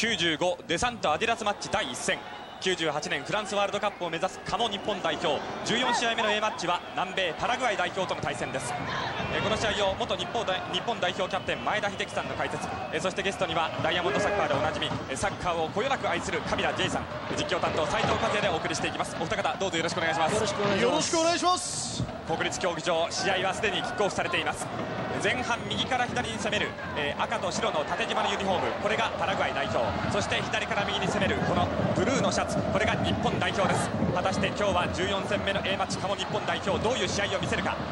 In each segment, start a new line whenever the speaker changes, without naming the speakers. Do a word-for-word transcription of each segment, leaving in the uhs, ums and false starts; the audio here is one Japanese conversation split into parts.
きゅうじゅうごデサントアディダスマッチだいいっ戦、きゅうじゅうはちねんフランスワールドカップを目指すカモ日本代表、じゅうよん試合目の A マッチは南米パラグアイ代表との対戦です。この試合を元日本代日本代表キャプテン前田秀樹さんの解説、そしてゲストにはダイヤモンドサッカーでおなじみサッカーをこよなく愛するカビラ J さん、実況担当斉藤和也でお送りしていきます。お二方どうぞよろしくお願いします。
よろしくお願いします。
国立競技場、試合はすでにキックオフされています。前半右から左に攻める、えー、赤と白の縦縞のユニフォーム、これがパラグアイ代表、そして左から右に攻めるこのブルーのシャツ、これが日本代表です。果たして今日はじゅうよん戦目の A マッチカモ日本代表、どういう試合を見せるか。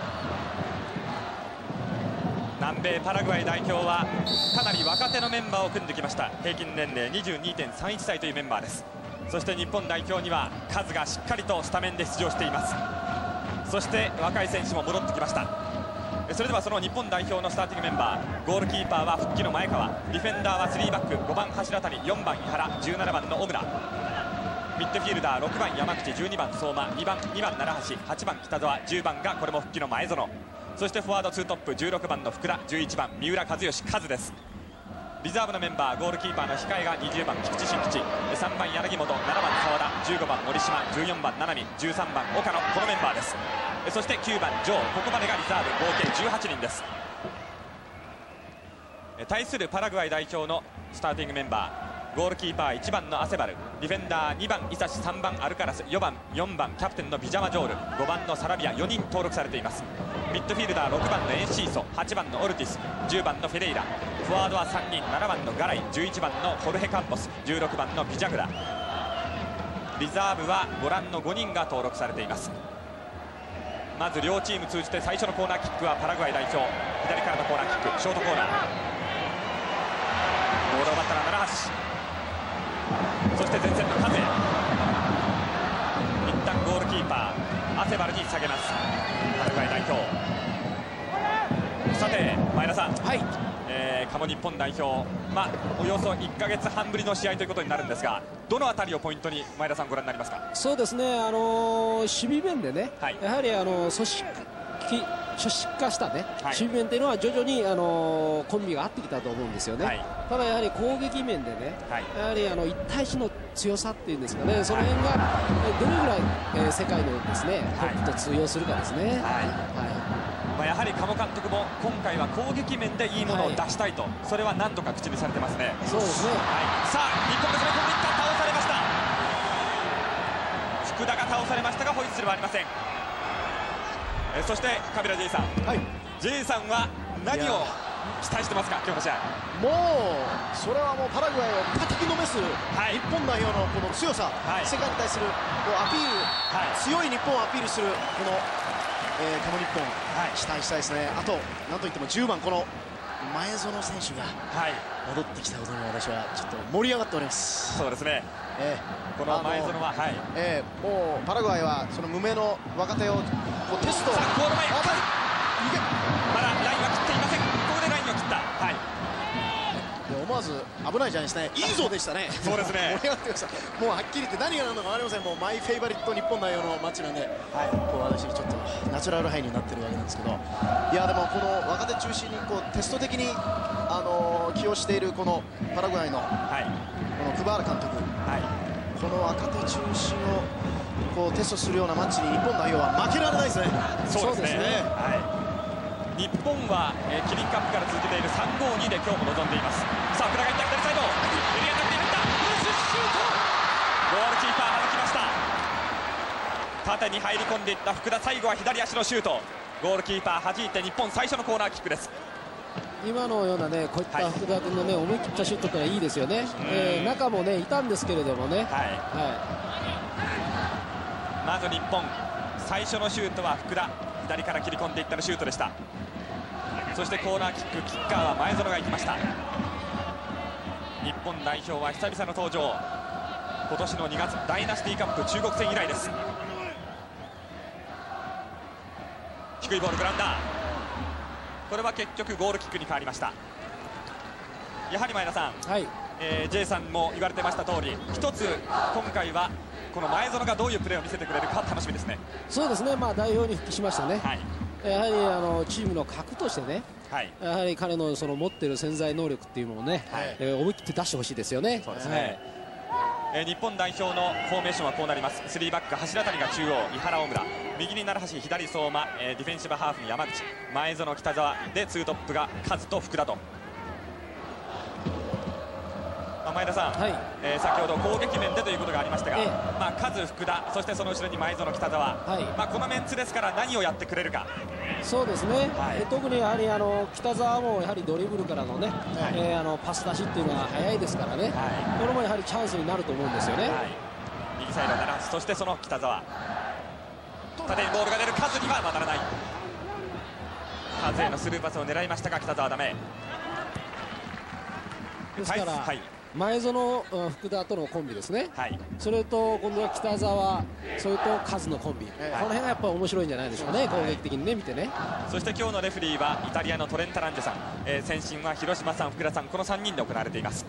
南米パラグアイ代表はかなり若手のメンバーを組んできました。平均年齢 にじゅうにてんさんいち 歳というメンバーです。そして日本代表にはカズがしっかりとスタメンで出場しています。そして若い選手も戻ってきました。それではその日本代表のスターティングメンバー、ゴールキーパーは復帰の前川、ディフェンダーはスリーバック、ごばん柱谷、よんばん井原、じゅうななばんの小村、ミッドフィールダーろくばん山口、じゅうにばん相馬、にばんにばん奈良橋、はちばん北澤、じゅうばんがこれも復帰の前園、そしてフォワードツートップじゅうろくばんの福田、じゅういちばん三浦知良カズです。リザーブのメンバー、ゴールキーパーの控えがにじゅうばん菊池新吉、さんばん柳本、ななばん澤田、じゅうごばん森島、じゅうよんばん七海、じゅうさんばん岡野、このメンバーです。そしてきゅうばんジョー、ここまでがリザーブ、合計じゅうはちにんです。対するパラグアイ代表のスターティングメンバー、ゴールキーパーいちばんのアセバル、ディフェンダーにばんイサシ、さんばんアルカラス、よんばんよんばんキャプテンのビジャマジョール、ごばんのサラビア、よにん登録されています。ミッドフィールダーろくばんのエンシーソ、はちばんのオルティス、じゅうばんのフェレイラ、フォワードはさんにん、ななばんのガライ、じゅういちばんのホルヘカンポス、じゅうろくばんのビジャグラ。リザーブはご覧のごにんが登録されています。まず両チーム通じて最初のコーナーキックはパラグアイ代表、左からのコーナーキック、ショートコーナー、ボールを奪ったら奈良橋、そして前線の風、一旦ゴールキーパーアセバルに下げます、パラグアイ代表。さて前田さん、はい、えー、カモ日本代表、まあ、およそいっかげつはんぶりの試合ということになるんですが、どのあたりをポイントに前田さんご覧になりますか。
そうですね、あのー、守備面でね、はい、やはり、あのー、組織組織化したね、はい、守備面というのは徐々に、あのー、コンビが合ってきたと思うんですよね、はい、ただやはり攻撃面でね、はい、やはりあのいち対いちの強さっていうんですかね、その辺がどれぐらい、えー、世界のですねトップと通用するかですね。はいはい、
まあ、やはり加茂監督も今回は攻撃面でいいものを出したいと、はい、それは何度か口にされてますね。
そうですね、はい、
さあ日本が攻め込んでいった、倒されました。福田が倒されましたがホイッスルはありません。えそしてカビラ J さん、はい、J さんは何を期待してますか、今日の試合。
もうそれはもうパラグアイを叩きのめす、はい、日本代表のこの強さ、はい、世界に対するこうアピール、はい、強い日本をアピールするこのえー、カモ日本、はい、期待したいですね。あとなんといってもじゅうばんこの前園選手が戻ってきたことに私はちょっと盛り上がっております。
そうですね、えー、この前園は、はい、
えー、もうパラグアイはその無名の若手をこうテスト、
さあゴール前、まだラインは切っていません。ここでラインを切った、はい、
思わず危ないじゃないですね、いいぞでしたね。
そうですね、
盛り上がってました。もうはっきり言って何が何だか分かりません。もうマイフェイバリット日本代表のマッチなんで、はい、こう私ちょっとナチュラルハイになってるわけなんですけど、いやでもこの若手中心にこうテスト的に、あのー、起用しているこのパラグアイの、はい、このクバール監督、はい、この若手中心をこうテストするようなマッチに日本代表は負けられないですね。
そうですね、はい、日本は、えー、キリンカップから続けているさんごにで今日も臨んでいます。さあ福田がいった、左サイドエリアになっていった、ゴールキーパー弾きました。縦に入り込んでいった福田、最後は左足のシュート、ゴールキーパー弾いて日本最初のコーナーキックです。
今のようなね、こういった福田君のね、思い切ったシュートってのはいいですよね。えー、中もねいたんですけれどもね、はい、はい、
まず日本最初のシュートは福田、左から切り込んでいったのシュートでした。そしてコーナーキック、キッカーは前園が行きました。日本代表は久々の登場、今年のにがつダイナスティカップ中国戦以来です。低いボールグラウンダー、これは結局ゴールキックに変わりました。やはり前田さん、はい、えー、J さんも言われてました通り、一つ今回はこの前園がどういうプレーを見せてくれるか楽しみですね。
そうですね、まあ代表に復帰しましたね。はい、 やはりあのチームの核としてね、
はい、
やはり彼のその持っている潜在能力っていうのをね、はい、えー、思い切って出してほしいですよね。
そうですね、はい、えー、日本代表のフォーメーションはこうなります。スリーバック、柱谷が中央、井原、大村、右に奈良橋、左相馬、えー、ディフェンシブハーフに山口、前園、北澤でツートップがカズと福田と。前田さん、はい、えー、先ほど攻撃面でということがありましたが、ええ、まあ、カズ、福田、そしてその後ろに前園、北澤、はい、まあ、このメンツですから何をやってくれるか。
そうですね、はい、え特にやはりあの北澤もやはりドリブルからのね、はい、えー、あのパス出しっていうのは早いですからね、はい、これもやはりチャンスになると思うんですよね。はい、
右サイド奈良橋、そしてその北澤、縦にボールが出る、カズには渡らない。カズへのスルーパスを狙いましたが北澤ダメ
ですから、はい、前園、福田とのコンビですね、はい、それと今度は北澤、それとカズのコンビ、はい、この辺がやっぱり面白いんじゃないでしょうかね、はい、攻撃的に、ね、見てね。
そして今日のレフェリーはイタリアのトレンタランジェさん、えー、先進は広島さん、福田さん、このさんにんで行われています。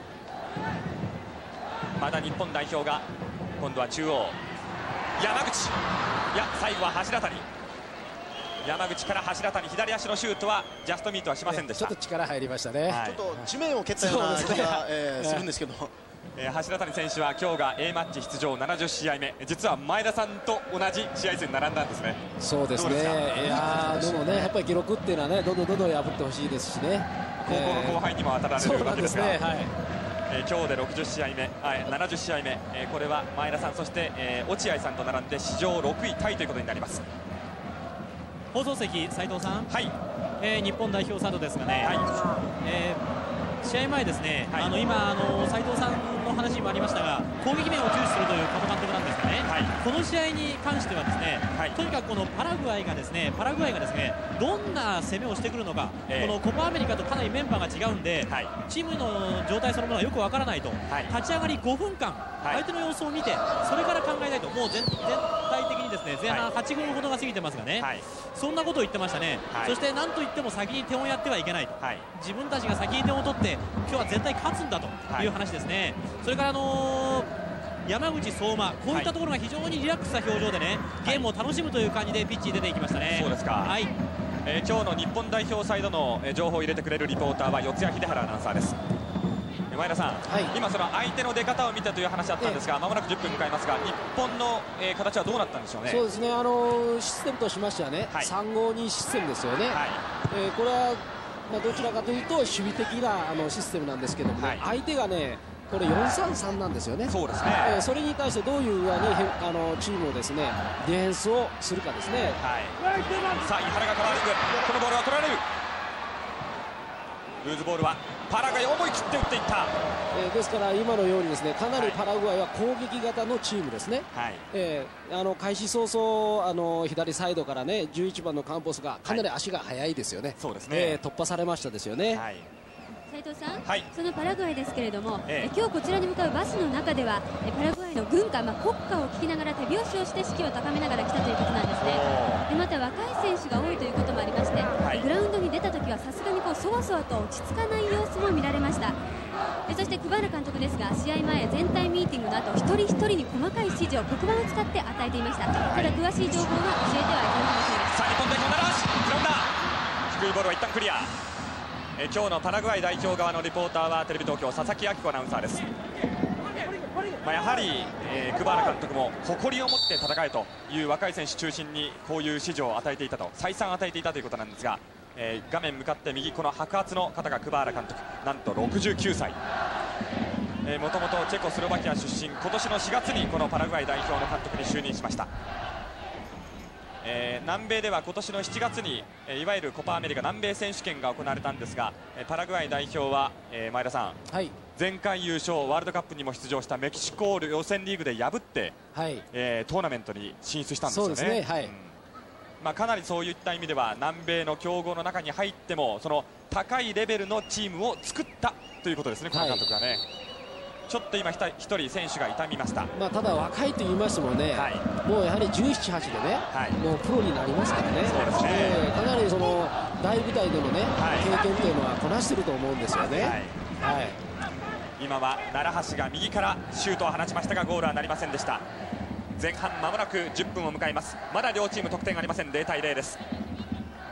まだ日本代表が今度は中央、山口、いや最後は柱谷、山口から柱谷、左足のシュートはジャストミートはしませんでした。
ちょっと力入りましたね、
はい、ちょっと地面を蹴ったような気が、えー、するんですけど、
えー、柱谷選手は今日が A マッチ出場ななじゅっしあいめ、実は前田さんと同じ試合数に並んだんですね。
そうですね、いやでもね、やっぱり記録っていうのはね、どんどんどんどん破ってほしいですしね、
高校の後輩にも当たられるわけですが、
えー、はい、
えー、今日でろくじゅっしあいめ、あななじゅっしあいめ、えー、これは前田さん、そして、えー、落合さんと並んで史上ろくいタイということになります。
放送席、斉藤さん、
はい、
えー、日本代表サードですがね、はい、えー、試合前ですね、はい、あの今あの斉藤さんの話にもありましたが、攻撃面を重視するという加藤監督なんですがね、はい、この試合に関してはですね、はい、とにかくこのパラグアイがですね、パラグアイがですね、どんな攻めをしてくるのか、えー、このコパアメリカとかなりメンバーが違うんで、はい、チームの状態そのものはよくわからないと、はい、立ち上がりごふんかん、はい、相手の様子を見て、それから考えたいと、もう全全体的にですね、前半はちふんほどが過ぎてますがね、はい、そんなことを言ってましたね、はい、そしてなんといっても先に点をやってはいけないと、はい、自分たちが先に点を取って今日は絶対勝つんだという話ですね、はい、それから、あのー、山口、相馬、こういったところが非常にリラックスした表情でね、ゲームを楽しむという感じでピッチに出ていきましたね。
そうですか、はい、えー、今日の日本代表サイドの情報を入れてくれるリポーターは四谷秀原アナウンサーです。前田さん、はい、今その相手の出方を見たという話だったんですが、まもなくじゅっぷん迎えますが、日本の、えー、形はどうなったんでしょうね。
そうですね、あのー、システムとしましてはね、はい、さんごにシステムですよね、はい、えー、これは、まあ、どちらかというと守備的なあのシステムなんですけども、ね、はい、相手がねこれよんさんさんなんですよね。
そうですね、
えー、それに対してどういう具合にあのチームをですねディフェンスをするかですね。
はい、さあ井原がカバーリング、このボールは取られる。ルーズボールはパラグアイ思い切って打っていった、
えー、ですから今のようにですねかなりパラグアイは攻撃型のチームですね、はい、えー、あの開始早々あの左サイドからねじゅういちばんのカンポスがかなり足が速いですよね、はい、そうですね、えー、突破されましたですよね。はい、
斉藤さん、はい、そのパラグアイですけれども、ええ、今日こちらに向かうバスの中ではパラグアイの軍歌、まあ、国歌を聴きながら手拍子をして士気を高めながら来たということなんですね。でまた若い選手が多いということもありまして、はい、グラウンドに出た時はさすがにこうそわそわと落ち着かない様子も見られました。えそして久原監督ですが試合前全体ミーティングの後一人一人に細かい指示を黒板を使って与えていました。ただ詳しい情報は教えてはいけませんでした。
さあ日本代表ならグラウンダー低いボールは一旦クリア。え今日のパラグアイ代表側のリポーターはテレビ東京佐々木明子アナウンサーです。まあ、やはり、えー、久原監督も誇りを持って戦えという若い選手中心にこういう指示を与えていたと再三与えていたということなんですが、えー、画面向かって右この白髪の方が久原監督、なんとろくじゅうきゅうさい、もともとチェコスロバキア出身、今年のしがつにこのパラグアイ代表の監督に就任しました。えー、南米では今年のしちがつに、えー、いわゆるコパアメリカ南米選手権が行われたんですが、えー、パラグアイ代表は、えー、前田さん、はい、前回優勝ワールドカップにも出場したメキシコ予選リーグで破って、はい、えー、トーナメントに進出したんですよね。そうですね、はい、うん、まあ、かなりそういった意味では南米の強豪の中に入ってもその高いレベルのチームを作ったということですね、この監督はね。はい、ちょっと今一人選手が痛みました。
まあただ若いと言いましてもね、はい、もうやはりじゅうなな、はちでね、はい、もうプロになりますからね。そうですね、えー、かなりその大舞台でのね、はい、経験というのはこなしていると思うんですよね。はいはい、
今は奈良橋が右からシュートを放ちましたがゴールはなりませんでした。前半まもなくじゅっぷんを迎えます。まだ両チーム得点ありません。ゼロたいゼロです。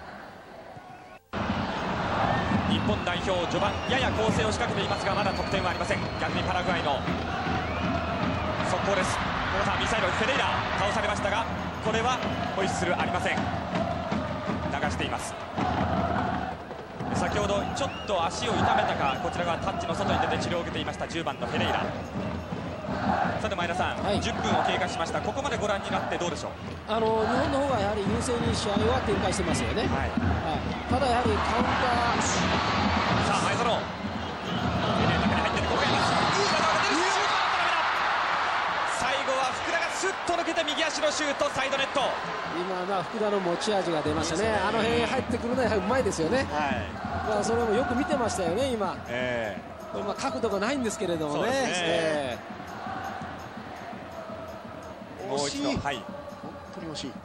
本代表序盤やや攻勢を仕掛けていますがまだ得点はありません。逆にパラグアイの速攻です。さあミサイルフェレイラ倒されましたがこれはホイッスルありません。流しています。先ほどちょっと足を痛めたかこちらがタッチの外に出て治療を受けていましたじゅうばんのフェレイラ。さて前田さん、はい、じゅっぷんを経過しました。ここまでご覧になってどうでしょう。
あの日本の方がやはり優勢に試合は展開してますよね、はいはい、ただやはりカウンター
さあ前園中に入っているここがいます。いい技が出るシュート最後は福田がスッと抜けて右足のシュートサイドネット。
今のは福田の持ち味が出ましたね。あの辺入ってくるのはうまいですよね、はい、まあそれもよく見てましたよね今、えーまあ、角度がないんですけれどもね。え
ー、惜しい、はい、本当に惜しい。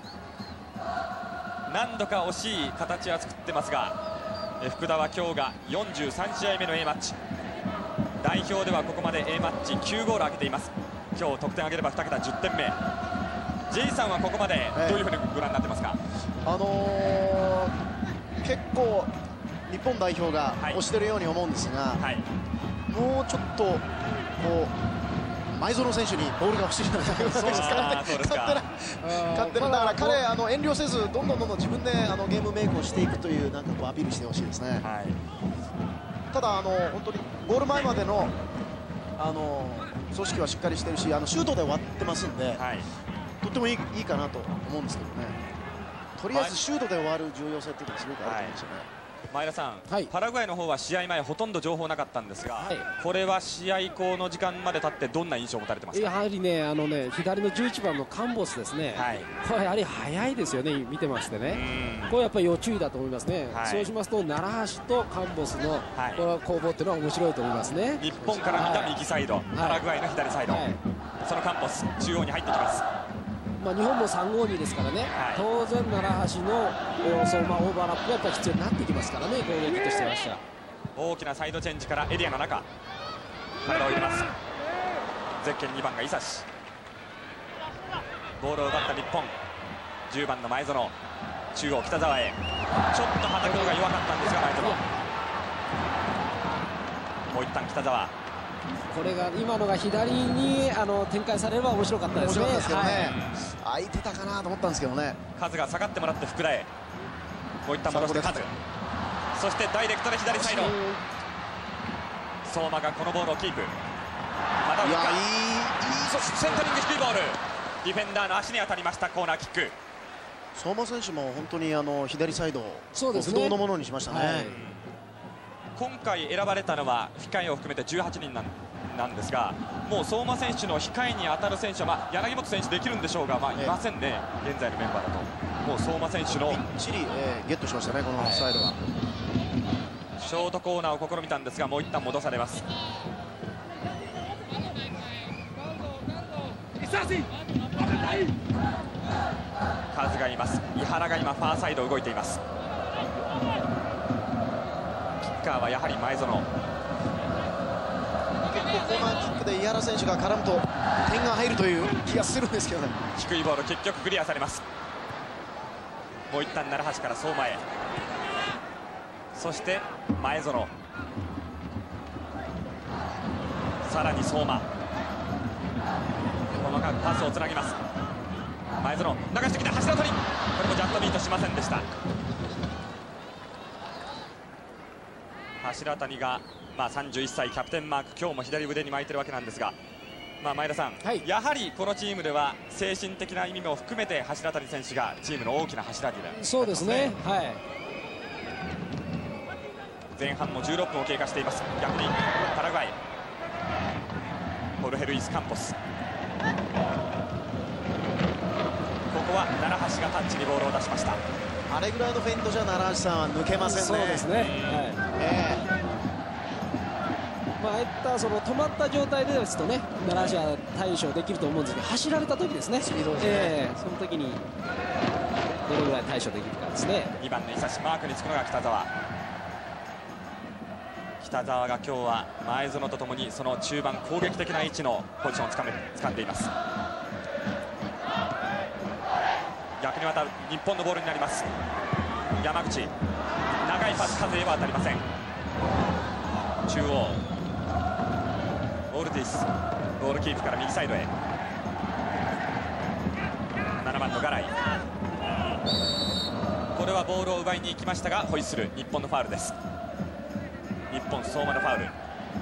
何度か惜しい形は作ってますが福田は今日がよんじゅうさんしあいめの A マッチ。代表ではここまで A マッチきゅうゴール挙げています。今日得点挙げればに桁じゅってんめ。 J さんはここまでどういうふうにご覧になってますか。
えー、あのー、結構日本代表が押してるように思うんですが、はい、もうちょっとこう前園選手にボールが欲しいなと思います。勝手なだから彼あの遠慮せずどんどんどんどん自分であのゲームメイクをしていくというなんかこうアピールしてほしいですね。はい、ただあの本当にゴール前までのあの組織はしっかりしてるしあのシュートで終わってますんで、はい、とってもいい、いいかなと思うんですけどね。とりあえずシュートで終わる重要性っていうのがすごくあると思うんですよね。はい、
前田さん、はい、パラグアイの方は試合前ほとんど情報なかったんですが、はい、これは試合以降の時間まで経ってどんな印象を持たれてますか。
やはりねあのね左のじゅういちばんのカンボスですね、はい、これやはり速いですよね見てましてね。これやっぱり要注意だと思いますね。はい、そうしますと奈良橋とカンボスの、はい、この攻防っていうのは面白いと思いますね。
日本から見た右サイド、はい、パラグアイの左サイド、はい、そのカンボス中央に入ってきます。
まあ日本もさんごーにですからね、はい、当然奈良橋の相馬オーバーラップがやっぱり必要になってきますからね攻撃としてました。
大きなサイドチェンジからエリアの中体を入れます。ゼッケンにばんが伊佐志ボールを奪った日本じゅうばんの前園中央北沢へちょっとはたきが弱かったんですが前園もう一旦北沢
これが今のが左にあの展開されれば面白かったですね。
空いてたかなと思ったんですけどね。
カズが下がってもらって福田へもう一旦戻してカズそしてダイレクトで左サイド相馬がこのボールをキープまたいやいいそしてセンタリング低いボールディフェンダーの足に当たりましたコーナーキック。
相馬選手も本当にあの左サイドを不動のものにしましたね。はい、
今回選ばれたのは控えを含めてじゅうはちにんなんなんですがもう相馬選手の控えに当たる選手は、まあ、柳本選手できるんでしょうが、まあ、いませんね、ええ、現在のメンバーだともう相馬選手の
びっちり、えー、ゲットしましたねこのサイドは、はい、
ショートコーナーを試みたんですがもう一旦戻されます。カズがいます井原が今ファーサイド動いています。キッカーはやはり前園
コーナーキックで井原選手が絡むと点が入るという気がするんですけどね。
低いボール結局クリアされます。もう一旦奈良橋から相馬へそして前園さらに相馬細かくパスをつなぎます。前園流してきた柱取りこれもジャットミートしませんでした。柱谷が、まあ、さんじゅういっさいキャプテンマーク今日も左腕に巻いてるわけなんですが、まあ、前田さん、はい、やはりこのチームでは精神的な意味も含めて柱谷選手がチームの大きな柱になる、ね、
そうですね、はい、
前半もじゅうろっぷんを経過しています。逆にパラグアイホルヘルイス・カンポスここは奈良橋がタッチにボールを出しました。
あれぐらいのフェイントじゃ奈良橋さんは抜けませんね。
そうですね、はいえーまあ、ああいったその止まった状態でですとね奈良橋は対処できると思うんですけど走られた時ですね、スピードですね、えー、その時にどれぐらい対処できるかですね。
にばんの伊佐マークにつくのが北澤北澤が今日は前園とともにその中盤攻撃的な位置のポジションをつかめ掴んでいます。逆にまた日本のボールになります。山口長い短いパス、カズへは当たりません。中央オルティス、ボールキープから右サイドへ。ななばんのガライ、これはボールを奪いに行きましたがホイッスル、日本のファウルです。日本相馬のファウル。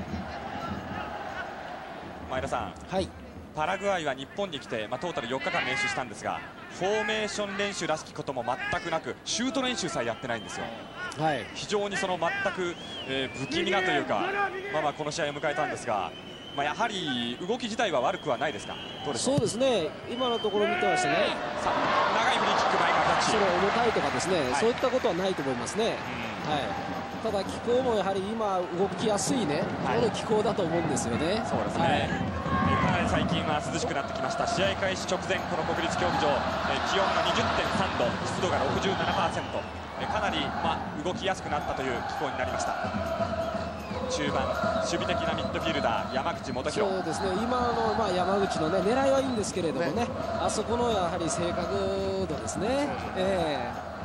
前田さん、
はい、
パラグアイは日本に来て、まあ、トータルよっかかん練習したんですが、フォーメーション練習らしきことも全くなく、シュート練習さえやってないんですよ。はい、非常にその全く、えー、不気味なというか、まあ、まあこの試合を迎えたんですが、まあ、やはり動き自体は悪くはないですか。どうでしょう。
そうですね、今のところ見てましたね。
さあ長いフリーキック、前からタッチ、
その重たいとかですね、はい、そういったことはないと思いますね。はい、ただ気候もやはり今動きやすいね、はい、この気候だと思うんですよね。
そうですね、はい、最近は涼しくなってきました。試合開始直前、この国立競技場、え気温が にじゅってんさんど、湿度が ろくじゅうななパーセント、えかなり、まあ、動きやすくなったという気候になりました。中盤、守備的なミッドフィルダー、山口元弘。そうですね、
今の、まあ、山口の、ね、狙いはいいんですけれどもね、あそこのやはり正確度ですね。えー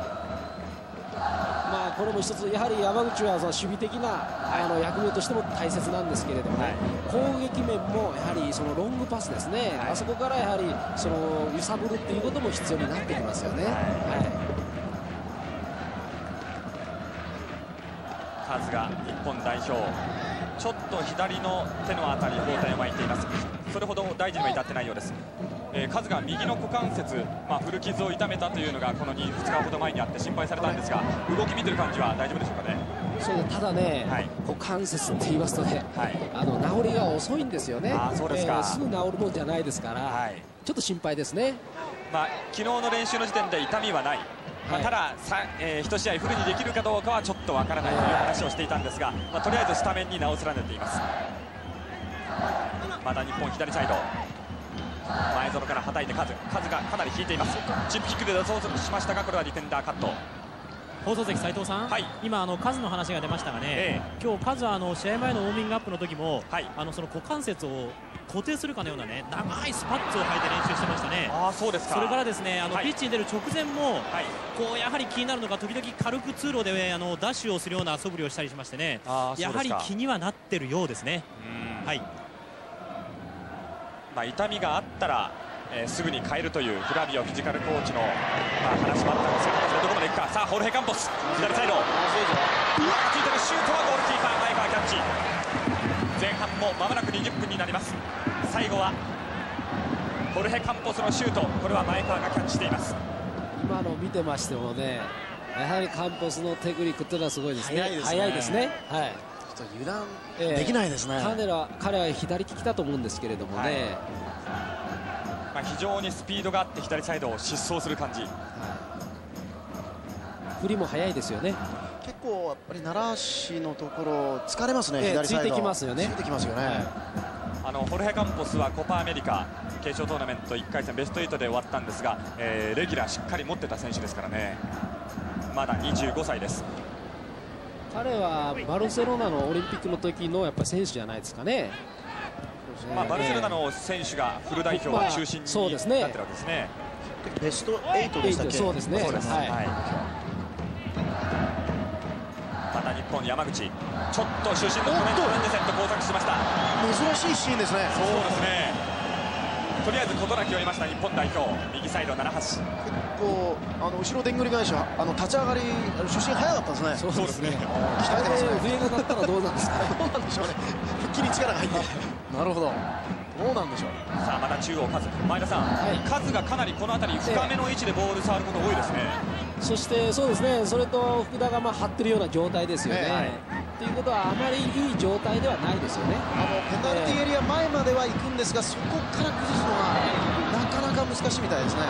まあ、これも一つ、やはり山口はその守備的な、はい、あの役目としても大切なんですけれどもね、はい、攻撃面もやはりそのロングパスですね、はい、あそこからやはりその揺さぶるっていうことも必要になってきますよね。はい、
カズが日本代表、ちょっと左の手のあたり包帯を巻いています。それほど大事には至ってないようです。えー、カズが右の股関節、まあ、古傷を痛めたというのがこのふつかほど前にあって心配されたんですが、動き見てる感じは大丈夫でしょうかね。
そうで、ただね、はい、股関節って言いますとね、はい、あの治りが遅いんですよね。あ、そうですか。えー、すぐ治るもんじゃないですから、はい、ちょっと心配ですね。
まあ、昨日の練習の時点で痛みはない、まあ、たださ、えー、いち試合フルにできるかどうかはちょっとわからないという話をしていたんですが、まあ、とりあえずスタメンに名を連ねています。また日本左サイド、前園からはたいてカズ、カズがかなり引いています。チップキックで出そうとしましたが、これはディフェンダーカット。
放送席斉藤さん、はい、今あのカズの話が出ましたがね、ええ、今日カズはあの試合前のウォーミングアップの時も、はい、あのその股関節を固定するかのようなね、長いスパッツを履いて練習してましたね。あ、そうですか。それからですね、あの、はい、ピッチに出る直前も、はい、こうやはり気になるのが時々軽く通路であのダッシュをするような素振りをしたりしましてね、やはり気にはなってるようですね。はい。
まあ痛みがあったら、えー、すぐに変えるというフラビオフィジカルコーチの、まあ、話もあったんですが、どこまでいくか。さあホルヘカンポス、左サイド、うまくついてるシュートはゴールキーパー前川キャッチ。前半も間もなくにじゅっぷんになります。最後はホルヘカンポスのシュート、これは前川がキャッチしています。
今の見てましてもね、やはりカンポスのテクニックというのはすごいですね。速いですね。はい。
ちょっと油断できないですね。
えー、彼は彼は左利きだと思うんですけれどもね。はい、
まあ非常にスピードがあって左サイドを疾走する感じ。はい、
振りも速いですよね。
結構やっぱり奈良市のところ疲れますね。えー、左サイド
ついてきますよね。
ついてきますよね。はい、
あのホルヘカンポスはコパアメリカ決勝トーナメントいっかい戦ベストはちで終わったんですが、えー、レギュラーしっかり持ってた選手ですからね。まだにじゅうごさいです。
彼はバルセロナのオリンピックの時のやっぱり選手じゃないですかね。
まあバルセロナの選手がフル代表の中心になってるわけですね。
ベストはちでしたっけ。
そうですね。そうです。はい。
また日本山口、ちょっと主審のコメントランデセット交錯しました。
珍しいシーンですね。
そうですね。とりあえず事なきを得ました日本代表、右サイド七橋。結
構あの後ろでんぐり返しはあの立ち上がり主審早かったですね。
そうですね。
鍛えてますね。
笛が鳴ったらどうなんですか。
どうなんでしょうね。腹筋に力が入って。なるほど。どうなんでしょう。
さあまた中央カズ、前田さん、はい、カズがかなりこの辺り深めの位置でボール触ること多いですね。
そしてそうですね。それと福田がまあ張ってるような状態ですよね。はい、ということはあまりいい状態ではないですよね。
あのペナルティーエリア前までは行くんですが、そこから崩すのはなかなか難しいみたいですね。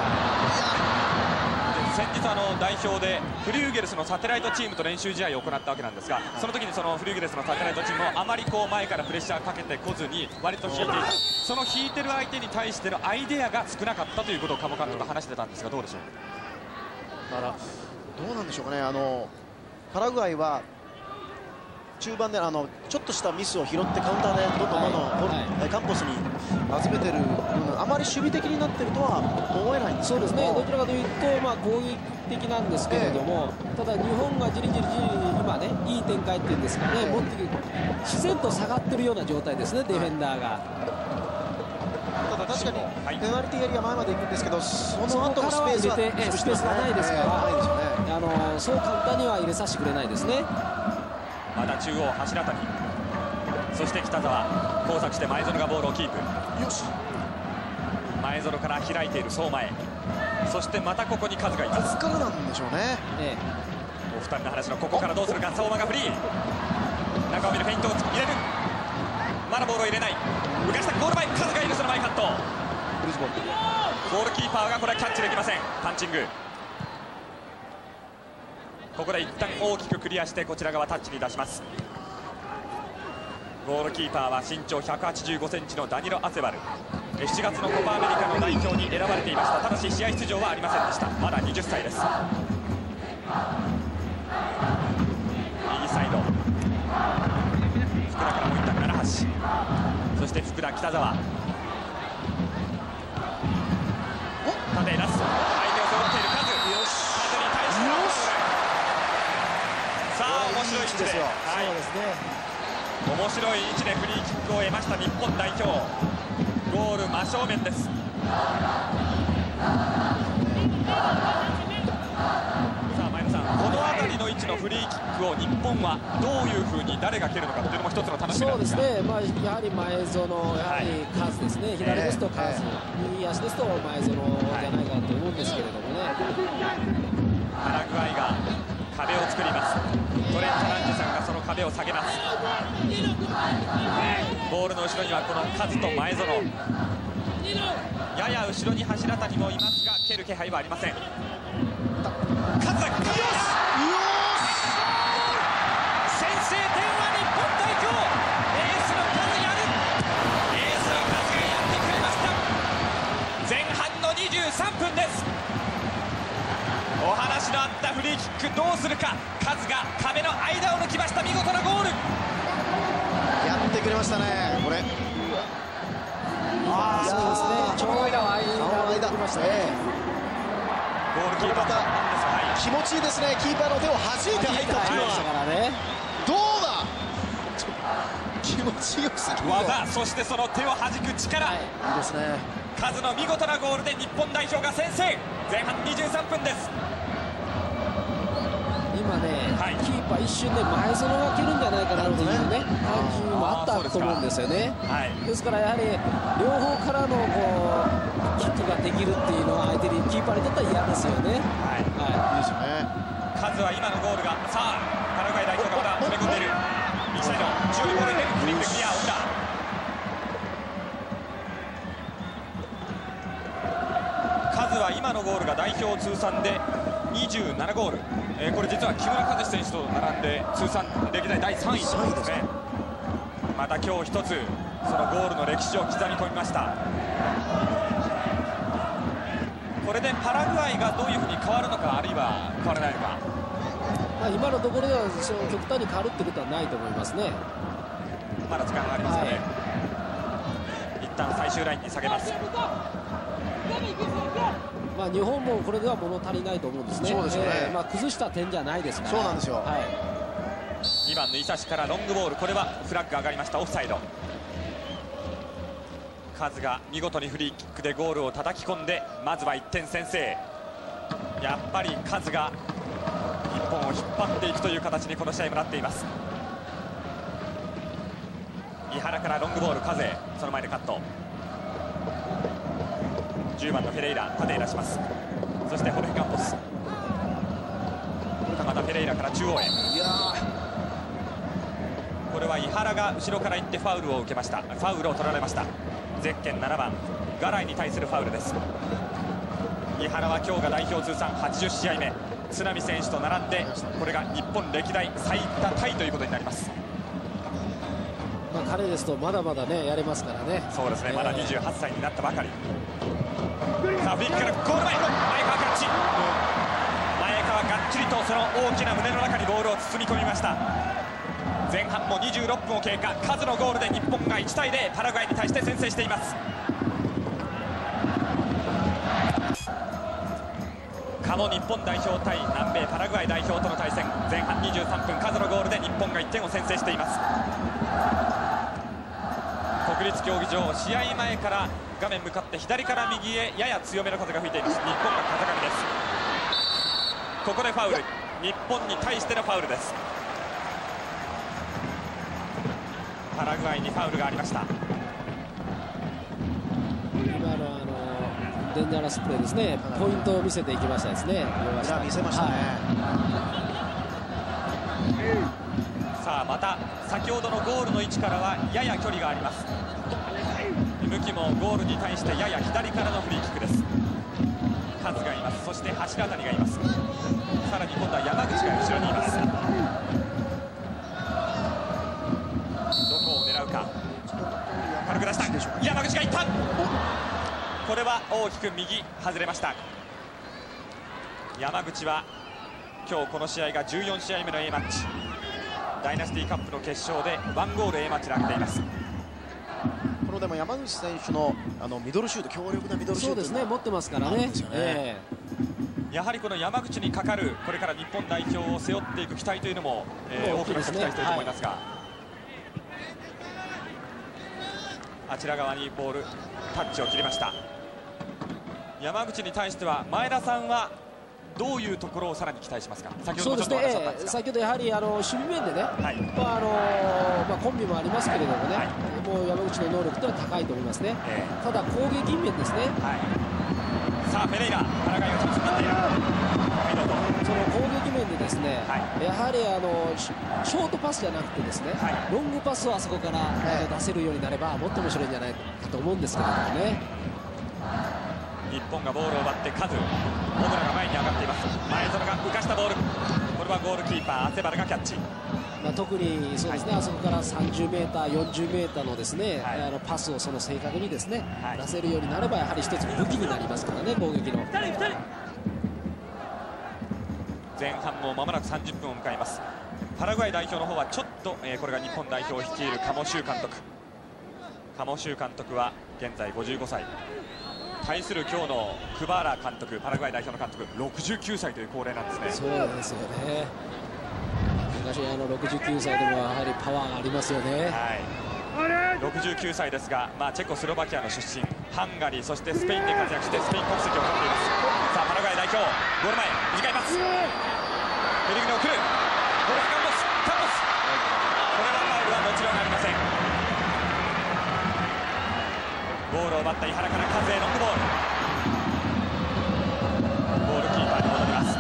先日あの代表でフリューゲルスのサテライトチームと練習試合を行ったわけなんですが、その時にそのフリューゲルスのサテライトチームをあまりこう前からプレッシャーかけてこずに割と引いていた、その引いてる相手に対してのアイデアが少なかったということを鴨監督が話してたんですが、どうでしょう。
だからどうなんでしょうかね。あのパラグアイは中盤であのちょっとしたミスを拾ってカウンターでどんどんどんどん、はい、カンポスに集めてる、うん、あまり守備的になってるとは思えないんですけど、
そうですね、どちらかというと、まあ、攻撃的なんですけれども、えー、ただ日本がじりじりじり今ねいい展開っていうんですかね、えー、持って自然と下がってるような状態ですね、ディフェンダーが。
ただ確かにペナルティーエリア前まで行くんですけど、その後のスペースは
スペースがないですから、あのそう簡単には入れさせてくれないですね。
また中央柱谷、そして北澤交錯して前園がボールをキープ。
よし、
前園から開いている相馬へ、そしてまたここにカズがいます。
ここからなんでしょうね。
ええ、お二人の話のここからどうするか。相馬がフリー、中を見るフェイントを入れる、まだボールを入れない、浮かしたゴール前、カズがいる、その前カット、ゴールキーパーがこれはキャッチできません。パンチング、ここで一旦大きくクリアしてこちら側タッチに出します。ゴールキーパーは身長ひゃくはちじゅうごセンチのダニロ・アセバル、しちがつのコパアメリカの代表に選ばれていました。ただし試合出場はありませんでした。まだはたちです。右サイド、福田からもう一旦奈良橋、そして福田、北澤、縦へ出す、相手を背負っているカズ、カズに対してのさあ面白い位置で、はい、そうですね、面白い位置でフリーキックを得ました日本代表。ゴール真正面です。さあ前野さん、この辺りの位置のフリーキックを日本はどういうふうに誰が蹴るのかというのも一つの楽しみなんですが、
そうですね、まあ、やはり前園、やはりカズですね、はい、左ですとカズ、えー、右足ですと前園じゃないかなと思うんですけれどもね。
パラグアイが壁を作ります。トレント・ランジさんがその壁を下げます。ボールの後ろにはこのカズと前園、やや後ろに柱谷もいますが蹴る気配はありません。カズが先制点は日本代表、エースのカズやる、エースのカズがやってくれました。前半のにじゅうさんぷんです。お話のあったフリーキックどうするか。カズが壁の間を抜きました。見事なゴール
やってくれましたね。これ
ああそうですね、ちょうど間を抜きましたね。
ゴールキーパーなんですが、はい、
気持ちいいですね。キーパーの手を弾いて入ったっていうのはどうだ、気持ちよすぎる
技、そしてその手を弾く力、はい、
いいですね。
カズの見事なゴールで日本代表が先制。前半にじゅうさんぷんです。
今ね、はい、キーパー一瞬で前園が蹴るんじゃないかなっていうね感じもあったと思うんですよね。はい、ですからやはり両方からのこうキックができるっていうのは相手にキーパーにとっては嫌ですよね。はい、
はい、いいですよね。
カズは今のゴールが、さあパラグアイ代表がまだ詰め込んでいる。右サイド中央ボールでクリッククリア、オフだ。カズは今のゴールが代表通算でにじゅうななゴール、えー、これ実は木村和志選手と並んで通算歴代だいさんいということですね。また今日一つそのゴールの歴史を刻み込みました。これでパラグアイがどういうふうに変わるのか、あるいは変わらないのか、
まあ、今のところではその極端に変わるってことはないと思いますね。
まだ時間がありますよね。はい、一旦最終ラインに下げます。
まあ日本もこれでは物足りないと思うんですね。
そうですよね。
えー、まあ崩した点じゃないですから。
そうなんですよ。はい、
にばんの伊佐からロングボール、これはフラッグ上がりました。オフサイド。カズが見事にフリーキックでゴールを叩き込んでまずはいってん先制。やっぱりカズが日本を引っ張っていくという形にこの試合もなっています。井原からロングボール、カズへ、その前でカット。じゅうばんのフェレイラ、縦へ出します。そしてホルヘカンポス、またフェレイラから中央へ。いやこれは井原が後ろから行ってファウルを受けました。ファウルを取られました。ゼッケンななばんガライに対するファウルです。井原は今日が代表通算はちじゅう試合目、津波選手と並んでこれが日本歴代最多タイということになります。
まあ彼ですとまだまだねやれますからね。
そうですね、えー、まだにじゅうはっさいになったばかり。さあフィックからゴール前、前川キャッチ、前川がっちりとその大きな胸の中にボールを包み込みました。 前半もにじゅうろっぷんを経過、数のゴールで日本がいちたいゼロパラグアイに対して先制しています。かの日本代表対南米パラグアイ代表との対戦、前半にじゅうさんぷん数のゴールで日本がいってんを先制しています。国立競技場、試合前から画面向かって左から右へやや強めの風が吹いています。日本が風上です。ここでファウル、日本に対してのファウルです。パラグアイにファウルがありました。
今のあのデンジャラスプレーですね、ポイントを見せていきましたですね。
見せましたね、
はい、さあまた先ほどのゴールの位置からはやや距離があります。向きもゴールに対してやや左からのフリーキックです。カズがいます、そして橋谷がいます。さらに今度は山口が後ろにいます。どこを狙うか。軽く出した、山口がいった。これは大きく右外れました。山口は今日この試合がじゅうよんしあいめの A マッチ、ダイナスティカップの決勝でワンゴール A マッチで挙げています。
このでも山口選手のあのミドルシュート、強力なミドルシュート、
そうですね、持ってますからね。え
ー、やはりこの山口にかかるこれから日本代表を背負っていく期待というのも、えー、大きな期待したいと思いますが、はい、あちら側にボールタッチを切りました。山口に対しては前田さんはどういうところをさらに期待しますか。先ほどもちょっとお話しあったんですが、
先ほどやはりあの守備面でね、はい、まああのまあ、コンビもありますけれどもね、はい、もう山口の能力というのは高いと思いますね、えー、ただ攻撃面ですね、
はい、さあフェレイラ、パラグアイがチャンスになっている。
その攻撃面でですね、はい、やはりあのショートパスじゃなくてですね、はい、ロングパスをあそこから、えー、出せるようになればもっと面白いんじゃないかと思うんですけれどもね。
日本がボールを奪ってカズ、小村が前に上がっています。前園が浮かしたボール、これはゴールキーパーアセバルがキャッチ。
まあ、特にそうですね、はい、あそこからさんじゅうメーター、よんじゅうメーターのですね、はい、あのパスをその正確にですね、はい、出せるようになればやはり一つ武器になりますからね、攻撃の。
前半も間もなくさんじゅっぷんを迎えます。パラグアイ代表の方はちょっと、えー、これが日本代表を率いる鴨修監督。鴨修監督は現在ごじゅうごさい。対する今日のクバーラ監督、パラグアイ代表の監督、ろくじゅうきゅうさいという高齢なんですね。
そうですよね。昔あのろくじゅうきゅうさいでもやはりパワーがありますよね。
はい、ろくじゅうきゅうさいですが、まあ、チェコスロバキアの出身、ハンガリー、そしてスペインで活躍してスペイン国籍を持っています。さあパラグアイ代表、ゴール前短いパス、ペリグリを送る、これはカンボス、カンボス、これはファウルはもちろんありません。ボールを奪った井原からカズへロングボール、ゴールキーパーに戻ります。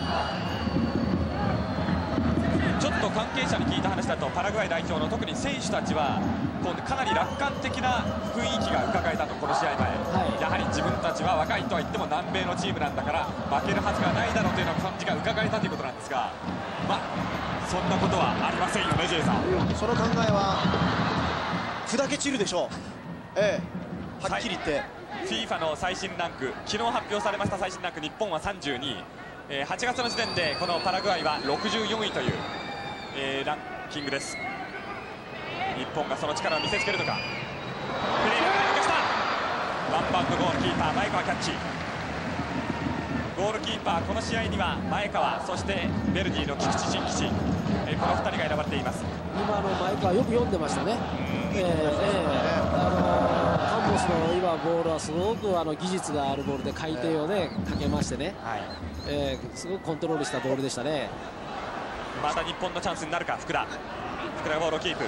ちょっと関係者に聞いた話だと、パラグアイ代表の特に選手たちはこうかなり楽観的な雰囲気が伺えたと、この試合前、はい、やはり自分たちは若いとは言っても南米のチームなんだから負けるはずがないだろうというような感じが伺えたということなんですが、まあそんなことはありませんよね、ジェイさん。
その考えは砕け散るでしょう。ええ、はっきり言って、
フィーファ の最新ランク、昨日発表されました最新ランク、日本はさんじゅうにい、えー、はちがつの時点でこのパラグアイはろくじゅうよんいという、えー、ランキングです。日本がその力を見せつけるのか。ペレイラが抜けしたワンバウンドゴールキーパー前川キャッチ。ゴールキーパーこの試合には前川、そしてベルディの菊池真希、えー、このふたりが選ばれています。
今の前川よく読んでましたね。えーえー、あのー、カンボスの今ボールはすごくあの技術があるボールで回転をねかけましてね、はい、えー、すごくコントロールしたボールでしたね。
また日本のチャンスになるか。福田福田がボールをキープ、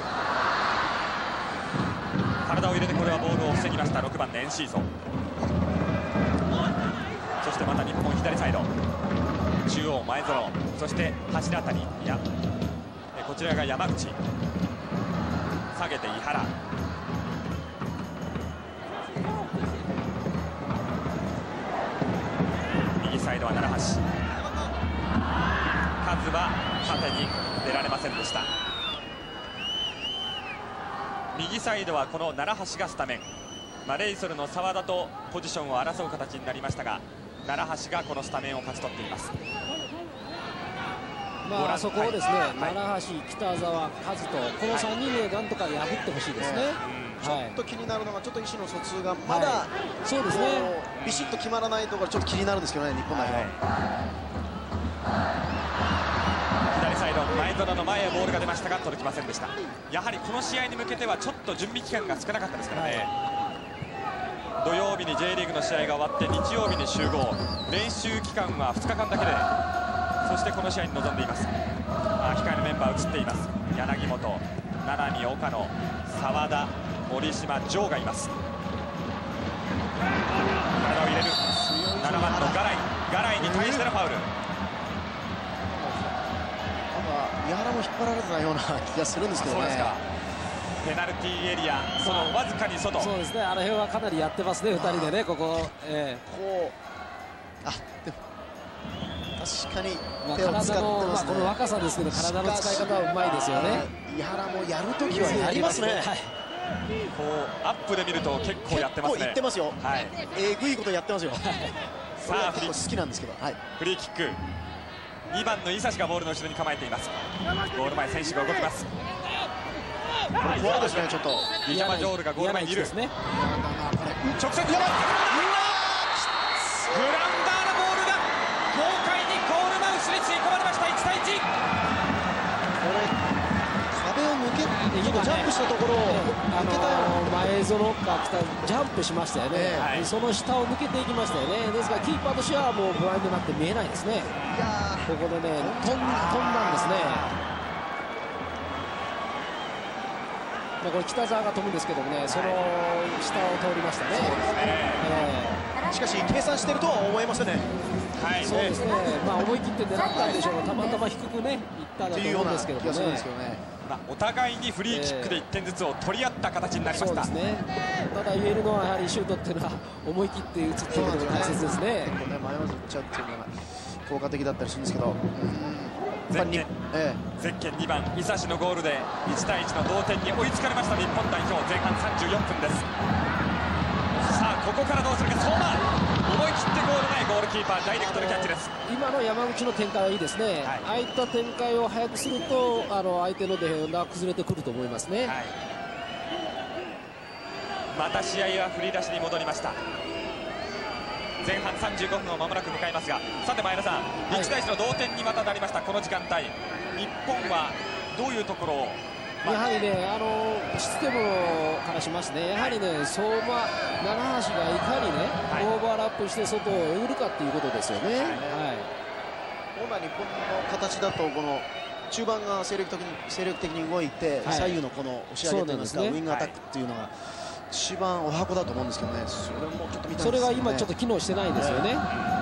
体を入れてこれはボールを防ぎました。ろくばんのエンシーゾ、そしてまた日本左サイド、中央前園、そして橋渡、いやこちらが山口、下げて井原、右サイドは奈良橋、カズは縦に出られませんでした。右サイドはこの奈良橋がスタメン、まあ、レイソルの澤田とポジションを争う形になりましたが、奈良橋がこのスタメンを勝ち取っています。
まあ、そこをですね、楢橋、北澤、カズとこのさんにんでなんとか破ってほしいですね。
ちょっと気になるのがちょっと意思の疎通がまだ、そうですね、ビシッと決まらないところちょっと気になるんですけどね、日本代表。
左サイド前園の前へボールが出ましたが届きませんでした。やはりこの試合に向けてはちょっと準備期間が少なかったですからね。土曜日に J リーグの試合が終わって日曜日に集合、練習期間はふつかかんだけで、そしてこの試合に臨んでいます。あ、控えのメンバー映っています。柳本、七海、岡野、澤田、森島、城がいます。体を入れるななばんのガライ、ガライに対してのファウル。
井原も引っ張られたような気がするんですけどね。
ペナルティーエリア、そのわずかに外。
そうですね、あの辺はかなりやってますね、ふたりでね、ここ。え
ー、こう、あ、でも確かに手を使ってますね。
まあ、この若さですけど、体の使い方はうまいですよね。
井原もやるときはやりますね。はい、
こうアップで見ると結構やってますね。
結構いってますよ。はい。えぐいことやってますよ。
さあ、フリー
好きなんですけど、はい。
フリーキック。にばんの伊佐がボールの後ろに構えています。ゴール前選手が動きます。
怖いですね、ちょっと。
リジャマジョールがゴール前にいる。直線。グランダーのボールが豪快にゴールマウスに吸い込まれました。いちたいいち。こ
れ壁を抜けてジャンプしたところを抜けたような。
前園が来たジャンプしましたよね。はい、その下を抜けていきましたよね。ですからキーパーとしてはもうブラインドになって見えないですね。ここでね、飛んだんですね。これ北澤が飛ぶんですけどもね、その下を通りましたね。
えー、しかし計算しているとは思いませんね。
はい、そうですね。まあ思い切って狙ったんでしょう。たまたま低くねいったんだと思うんですけどね。
まあお互いにフリーキックでいってんずつを取り合った形になりました。
そうですね。ただ言えるのはやはりシュートっていうのは思い切って打つっていうのが大切ですね。
結構ね迷わず打っちゃうっていうのが効果的だったりするんですけど。
ゼッケン、ええ、ゼッケンにばん伊佐のゴールでいちたいいちの同点に追いつかれました日本代表。前半さんじゅうよんぷんです。さあここからどうするか。相馬思い切ってゴール前、ゴールキーパーダイレクトでキャッチです。
今の山口の展開はいいですね。はい、ああいった展開を早くするとあの相手のディフェンダー崩れてくると思いますね。はい、
また試合は振り出しに戻りました。前半さんじゅうごふんをまもなく迎えますが、さて前田さん、はい、いちたいいちの同点にまたなりましたこの時間帯、日本はどういうところを、
まあ、やはりね、あのシステムからしますね、やはりね、相馬、七橋がいかにね、はい、オーバーラップして外をえぐるかっていうことですよね。はい、はい、
本来、日本の形だとこの中盤が精力的に精力的に動いて、はい、左右のこの押し上げといいますか、ね、ウイングアタックっていうのが、はい、一番お箱だと思うんですけどね、それもちょっと見たいですよね。
それが今ちょっと機能してないんですよね。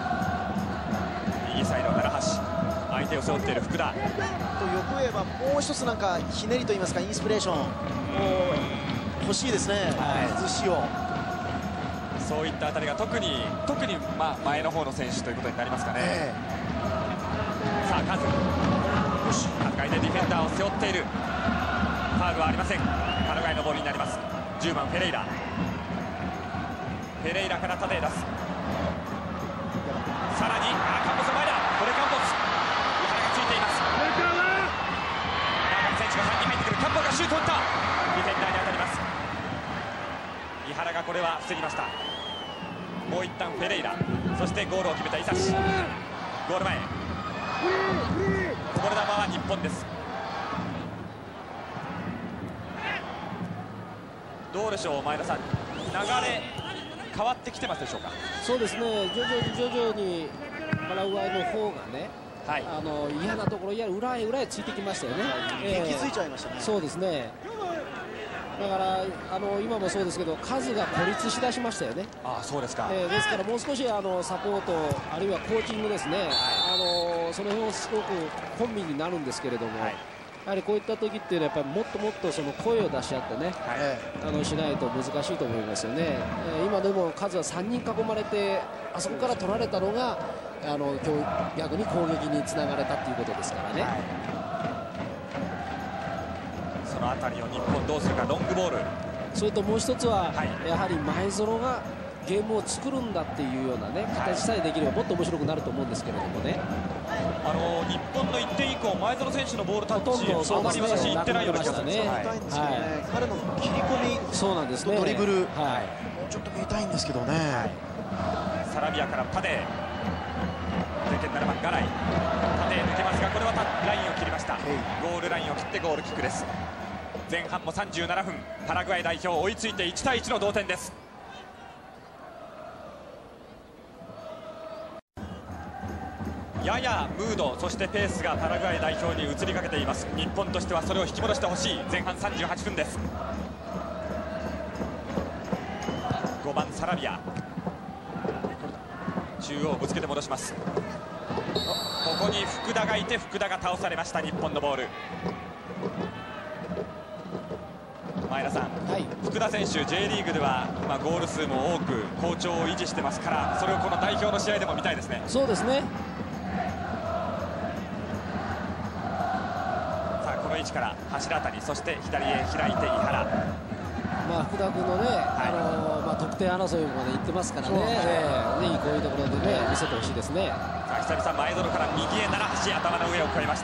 右サイド楢橋、相手を背負っている福田。
とよく言えばもう一つなんかひねりといいますかインスピレーションを欲しいですね。崩しを。
そういったあたりが特に特にまあ前の方の選手ということになりますかね。えー、さあカズ、高いでディフェンダーを背負っている。ファウルはありません。パラグアイのボールになります。じゅうばんフェレイラ、フェレイラから縦へ出す。さらにあカンポスの前だ。これカンポス、井原がついています。中に選手がさんにん入ってくる。カンポスがシュートを打った。ディフェンダーに当たります。井原がこれは防ぎました。もう一旦フェレイラ、そしてゴールを決めた伊佐。ゴール前、こぼれ球は日本です。どうでしょう前田さん、流れ変わってきてますでしょうか。
そうですね、徐々に徐々にパラグアイの方がね、はい、あの嫌なところ、いや裏へ裏へついてきましたよね。
えー、気づいちゃいましたね。
そうですね。だからあの今もそうですけど、数が孤立しだしましたよね。
ああ、そうですか。
えー、ですからもう少しあのサポートあるいはコーチングですね、はい、あのその辺をすごく本民になるんですけれども。はい、やはりこういった時っていうのはやっぱりもっともっとその声を出し合ってね、はい、あのしないと難しいと思いますよね。えー、今でも数はさんにん囲まれてあそこから取られたのがあの今日逆に攻撃につながれたっていうことですからね。はい、
そのあたりを日本どうするか。ロングボール、
それともう一つは、はい、やはり前園がゲームを作るんだっていうようなね形さえできればもっと面白くなると思うんですけれどもね。
あの日本のいってん以降、前園選手のボールタッチ、あまり私、いってないような気がするんですよね。
彼の切り込み、
そうなんですね、
ドリブル、もうちょっと見たいんですけどね。
サラビアからパデー、ゼケンななばんガライ、パデー抜けますが、これはラインを切りました。ゴールラインを切ってゴールキックです。前半もさんじゅうななふん、パラグアイ代表追いついていちたいいちの同点です。ややムード、そしてペースがパラグアイ代表に移りかけています。日本としてはそれを引き戻してほしい前半さんじゅうはっぷんです。ごばんサラビア、中央ぶつけて戻します。ここに福田がいて、福田が倒されました。日本のボール。前田さん、はい、福田選手 J リーグでは、まあ、ゴール数も多く好調を維持してますから、それをこの代表の試合でも見たいですね。
そうですね。
さあこの位置から柱谷、そして左へ開いて井原。
まあ福田君のね、はい、あのー、まあ得点争いまで行ってますからね。ぜひこういうところでね見せてほしいですね。
さあ久々前園から右へ奈良橋、頭の上を越えました。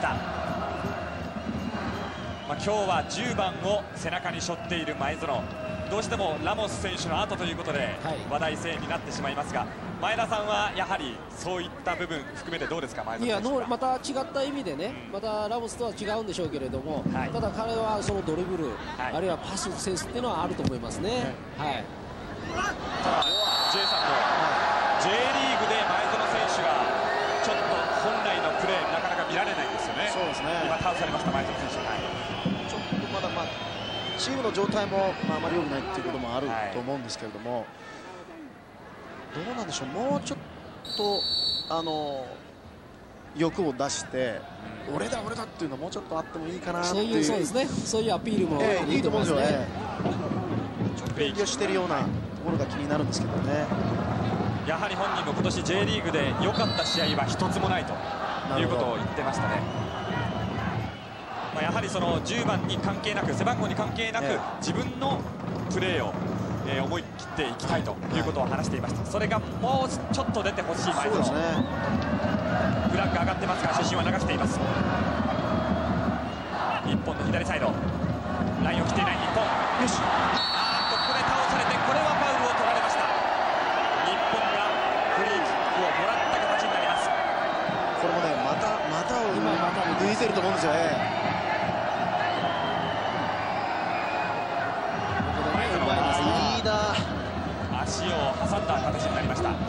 まあ、今日はじゅうばんを背中に背負っている前園、どうしてもラモス選手の後ということで話題性になってしまいますが、前田さんはやはりそういった部分含めてどうですか。前園選手は、いや、
また違った意味でね、うん、またラモスとは違うんでしょうけれども、はい、ただ彼はそのドリブル、はい、あるいはパスセンスっていうのはあると思いますね。はい、はい、
ただ J さんも、はい、J リーグで前園選手がちょっと本来のプレーなかなか見られないんですよね。
そうですね。
今倒されました前園選手、はい、
ちょっとまだ、まあ、チームの状態も、まあ、あまり良くないっていうこともあると思うんですけれども、はい、どうなんでしょう、もうちょっとあの欲を出して、うん、俺だ俺だっていうのもうちょっとあってもいいかなっていう、そういう、そうですね、そういうアピールもいいと思うんですよね。ちょっと遠慮してるようなところが気になるんですけどね。
やはり本人も今年 J リーグで良かった試合は一つもないということを言ってましたね。まあやはりそのじゅうばんに関係なく、背番号に関係なく、ね、自分のプレーを、えー、思い切っていきたいということを話していました。それがもうちょっと出てほしい前園。そうですね。フラッグ上がってますが主審は流しています。日本の左サイド、ラインを切っていない日本。よし、あーっとここで倒されて、これはファウルを取られました。日本がフリーキックをもらった形になります。
これもね、またまたを今また抜いてると思うんですよね。
足を挟んだ形になりました。さ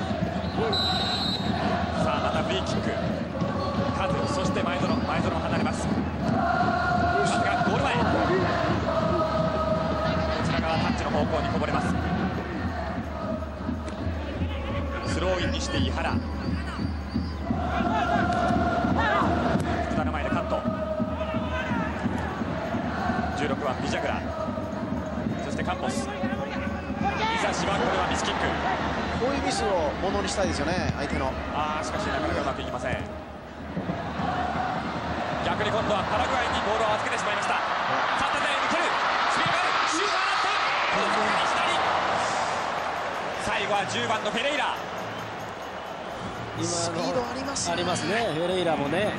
あまたフリーキック、カズ、そして前園、前園も離れます。カズがゴール前、こちら側タッチの方向にこぼれます。スローインにして井原、福田の前でカット、じゅうろくばんビジャグラ、そしてカンポス、これはミスキック。
こういうミスをものにしたいですよね、相手の。
ああ、しかしなかなかうまくいきません。逆に今度はパラグアイにボールを預けてしまいました。さあ縦へ抜ける、スピードがある、シュートがあった、左、最後はじゅうばんのフェレイラ。
今スピードありますね。
ありますね、フェレイラもね。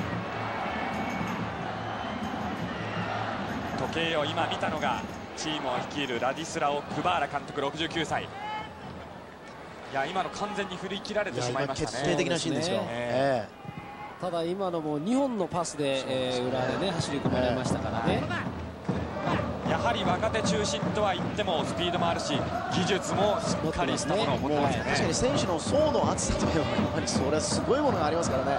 時計を今見たのがチームを率いるラディスラオ・クバーラ監督、ろくじゅうきゅうさい。いや、今の完全に振り切られてしまいましたね。
決定的なシーンですよ。え
ー、ただ今のもにほんのパスで、えー、裏でね走り込まれましたからね。
やはり若手中心とは言ってもスピードもあるし、技術もしっかりしたものを持ってますよね。
確かに選手の層の厚さというのはやはりそれはすごいものがありますからね。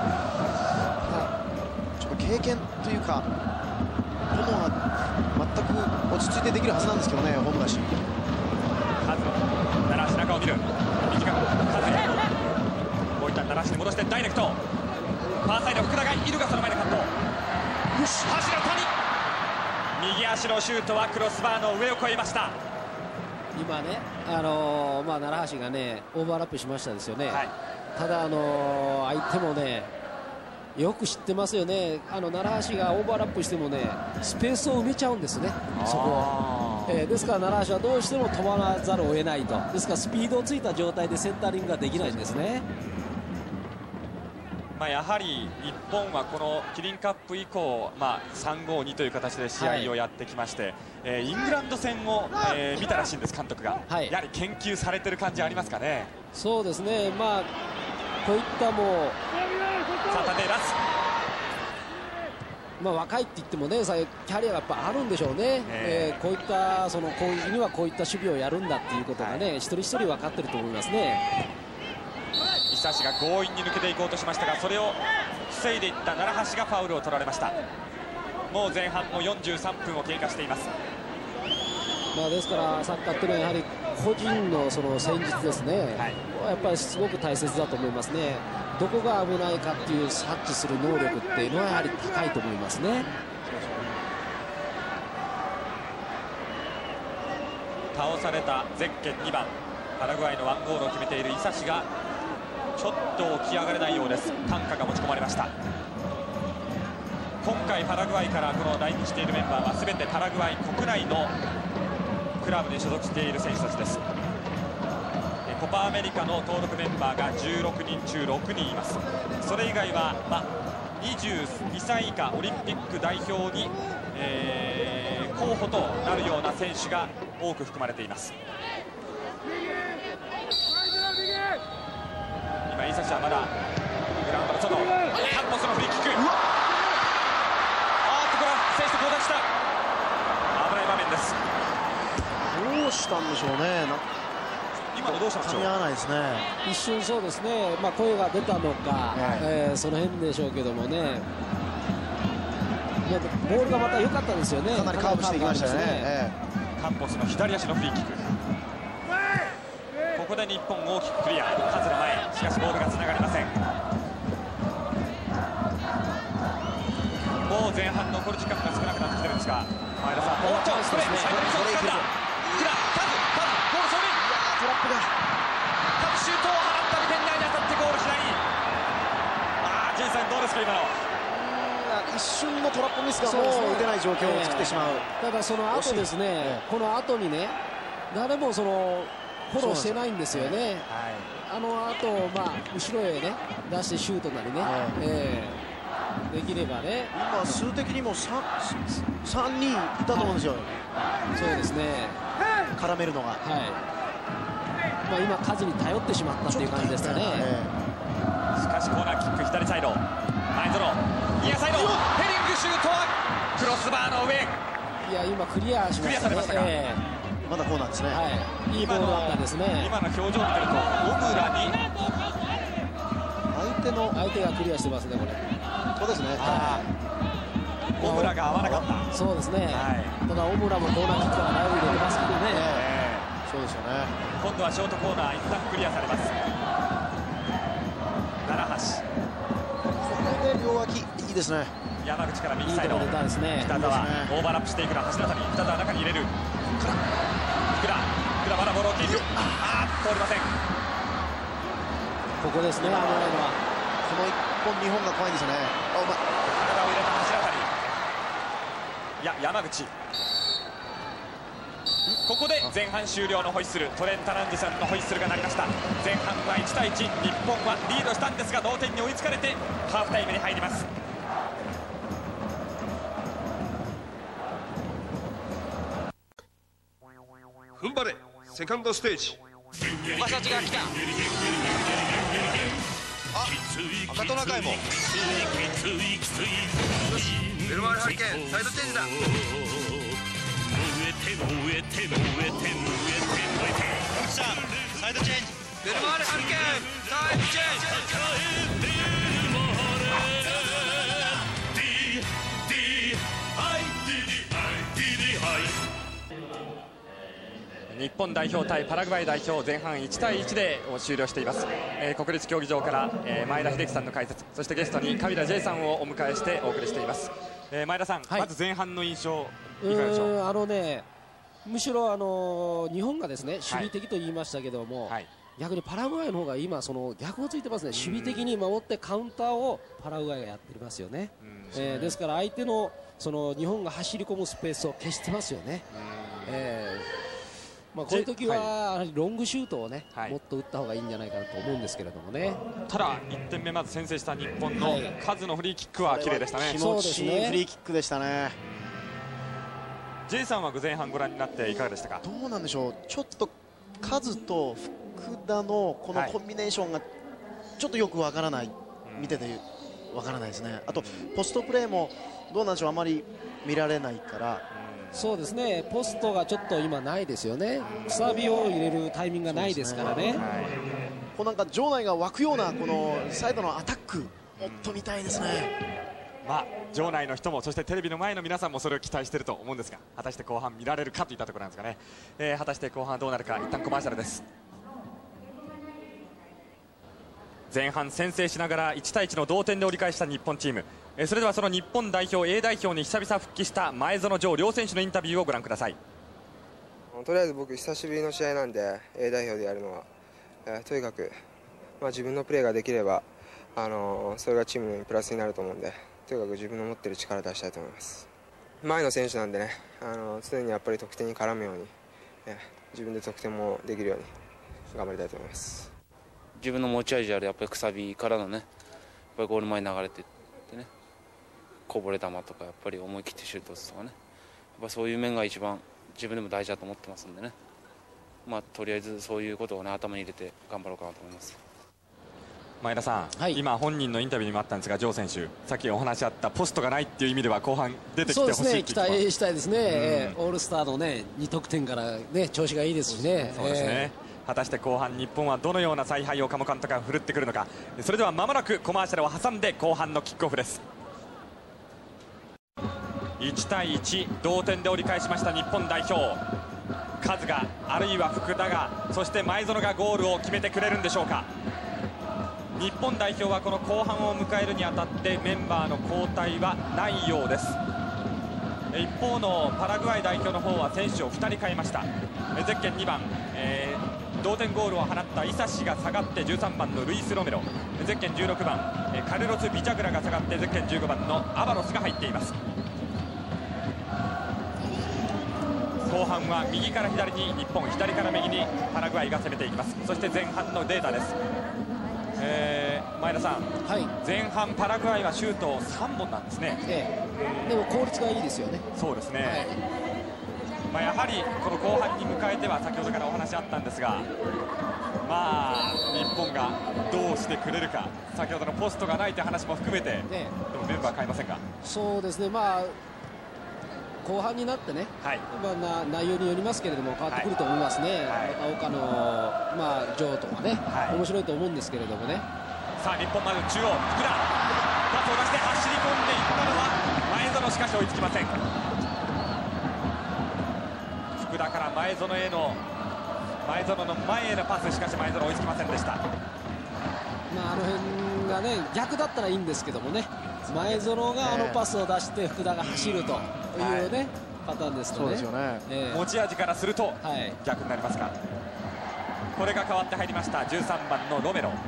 ちょっと経験というかものは全く落ち着いてできるはずなんですけどね、ホームだし。
カズ、奈良足中を見る、短くカズへ、もう一旦奈良足に戻してダイレクト、ファーサイド福田がいるがその前でカット、よし、柱谷、右足のシュートはクロスバーの上を越えました。
今ね、あのー、まあ奈良橋がねオーバーラップしましたですよね。はい、ただあのー、相手もねよく知ってますよね。あの奈良橋がオーバーラップしてもねスペースを埋めちゃうんですね、そこを、えー、ですから奈良橋はどうしても止まらざるを得ないと。ですからスピードをついた状態でセンタリングができないんですね。
まあ、やはり日本はこのキリンカップ以降、まあ、さんごにという形で試合をやってきまして、はい、えー、イングランド戦を、えー、見たらしいんです、監督が、はい、やはり研究されてる感じありますかね。
そうですね、まあ、こういったもう
さあ縦ラス、
まあ、若いって言ってもね、キャリアがやっぱあるんでしょうね、えー、こういったその攻撃にはこういった守備をやるんだっていうことがね、はい、一人一人分かってると思いますね。
伊佐氏が強引に抜けていこうとしましたが、それを防いでいった奈良橋がファウルを取られました。もう前半もよんじゅうさんぷんを経過しています。
まあですからサッカーっていうのはやはり個人のその戦術ですね、はい、やっぱりすごく大切だと思いますね。どこが危ないかっていう察知する能力っていうのはやはり高いと思いますね。
倒されたゼッケンにばん、パラグアイのワンゴールを決めている伊佐氏がちょっと起き上がれないようです。担架が持ち込まれました。今回パラグアイからこの来日しているメンバーは全てパラグアイ国内のクラブに所属している選手たちです。コパアメリカの登録メンバーがじゅうろくにんちゅうろくにんいます。それ以外は、まあ、にじゅうにさい以下オリンピック代表に、えー、候補となるような選手が多く含まれています。今伊佐氏はまだグラウンドの外、カンポスのフリーキック、あーっとこれは選手と交代した、危ない場面です。
どうしたんでしょうね。
今のどうしたんでしょう。
噛み合わないですね。
一瞬そうですね、まあ、声が出たのか、はい、えー、その辺でしょうけどもね、ボールがまた良かったですよね。
かなりカーブしていきましたよね。え
え、カンポスの左足のフリーキック、ここで日本大きくクリア、数の前、しかしボールがつながりません。もう前半残る時間が少なくなってきてるんですが、前田さん、もうちょっとストレートにサイドにそう掴んだ、クラ、カズ、カズ、ゴール正面、
トラップが
カズシュートを放ったディフェンダーに当たってゴール左。ああ、ジェイさんどうですか今の。
一瞬のトラップミスがもう打てない状況を作ってしまう。
ただその後ですね、この後にね、誰もそのフォローしてないんですよね。あの後、まあ後ろへね出してシュートなりね、えー、できればね。
今数的にもさんにんいたと思うんですよ。
そうですね。
絡めるのが。はい。
まあ今数に頼ってしまったっていう感じですかね。
しかしコーナーキック左サイド、前園、ニアサイド、ヘディングシュートはクロスバーの上。
いや今クリアしましたね。え
ー、まだコーナーですね。はい。
いいボールだったですね。
今の表情を見てると小村に
相手の
相手がクリアしてますねこれ。
そうですね。
小村が合わなかった。
そうですね。はい、ただ小村もコーナーキックはライブ入れてますけどね。
えー、そうですよね。
今度はショートコーナー一旦クリアされます。奈良橋。
両脇いいですね。
山口から右サイド、
いいですね、
北澤、ね、オーバーラップしていくの橋田に、北澤中に入れる、福田、福田まだボールをキープ、あーっと通りません。
ここですね、あのこ
の一本二本が怖いんですよね。
体を入れた橋田に、いや山口、ここで前半終了のホイッスル、トレンタランジさんのホイッスルが鳴りました。前半はいちたいいち、日本はリードしたんですが同点に追いつかれてハーフタイムに入ります。
踏ん張れセカンドステージ。
馬たちが来た。あ、赤トナカイも。ベルマールハリケーンサイドチェンジだ。さあサイドチェンジ。ベルマールハリケーンサイドチェンジ。
日本代表対パラグアイ代表、前半いちたいいちで終了しています。えー、国立競技場から、えー、前田秀樹さんの解説、そしてゲストにカビラ J さんをお迎えしてお送りしています。えー、前田さん、はい、まず前半の印象いかがでしょう。
あのね、むしろあの日本がですね守備的と言いましたけども、はい、逆にパラグアイの方が今その逆をついてますね。守備的に守ってカウンターをパラグアイがやってますよね。えー、ですから相手のその日本が走り込むスペースを消してますよね。えーまあこういう時はロングシュートをね、はい、もっと打った方がいいんじゃないかなと思うんですけれどもね。
ただいってんめまず先制した日本の数のフリーキックは綺麗でしたね。
気持ちいいフリーキックでしたね。
J さんは前半ご覧になっていかがでしたか。
どうなんでしょう、ちょっとカズと福田のこのコンビネーションがちょっとよくわからない、うん、見ててわからないですね。あとポストプレーもどうなんでしょう、あまり見られないから。
そうですね、ポストがちょっと今ないですよね。くさびを入れるタイミングがないですからね。
こうなんか場内が湧くようなこのサイドのアタック、もっと見たいですね。
まあ、場内の人もそしてテレビの前の皆さんもそれを期待していると思うんですが、果たして後半見られるかといったところなんですかね。えー、果たして後半どうなるか、一旦コマーシャルです。前半先制しながらいちたいいちの同点で折り返した日本チーム。えー、それではその日本代表 A 代表に久々復帰した前園城両選手のインタビューをご覧ください。
とりあえず僕久しぶりの試合なんで A 代表でやるのは、えー、とにかく、まあ、自分のプレーができれば、あのー、それがチームにプラスになると思うんで、とにかく自分の持っている力を出したいと思います。前の選手なんでね、あの常にやっぱり得点に絡むように、え自分で得点もできるように頑張りたいと思います。
自分の持ち味あるやっぱりくさびからのね、やっぱりゴール前に流れていってね、こぼれ球とかやっぱり思い切ってシュート打つとかね、やっぱそういう面が一番自分でも大事だと思ってますんでね、まあとりあえずそういうことをね頭に入れて頑張ろうかなと思います。
前田さん、はい、今本人のインタビューにもあったんですが、城選手、さっきお話あったポストがないっていう意味では後半出てきてほしい。
そうですね、期待したいですね。オールスターのねに得点からね調子がいいですしね。
そうですね。えー、果たして後半日本はどのような采配を鴨監督が振るってくるのか。それでは間もなくコマーシャルを挟んで後半のキックオフです。いちたいいち同点で折り返しました日本代表。カズがあるいは福田がそして前園がゴールを決めてくれるんでしょうか。日本代表はこの後半を迎えるにあたってメンバーの交代はないようです。一方のパラグアイ代表の方は選手をふたり変えました。ゼッケンにばん、えー、同点ゴールを放ったイサシが下がってじゅうさんばんのルイス・ロメロ、ゼッケンじゅうろくばんカルロス・ビチャグラが下がってゼッケンじゅうごばんのアバロスが入っています。後半は右から左に日本、左から右にパラグアイが攻めていきます。そして前半のデータです。えー、前田さん、はい、前半パラグアイはシュートさんぼんなんですね。
ええ、でも効率がいいですよね。
そうですね、はい、まあやはりこの後半に迎えては先ほどからお話あったんですが、まあ日本がどうしてくれるか、先ほどのポストがないという話も含めて、ね、でもメンバー変えませんか。
そうですね、まあ後半になってね、はい、まあ、な内容によりますけれども変わってくると思いますね。はい、岡の、まあ、ジョーとかね、はい、面白いと思うんですけれどもね。
さあ日本まで中央、福田パスを出して走り込んでいったのは前園、しかし追いつきません。福田から前園への前園の前へのパス、しかし前園追いつきませんでした。
まあ、あの辺がね逆だったらいいんですけどもね、前園があのパスを出して福田が走るというね、はい、パターンですとね。そうですよね、
えー、持ち味からすると逆になりますか。これが変わって入りましたじゅうさんばんのロメロ。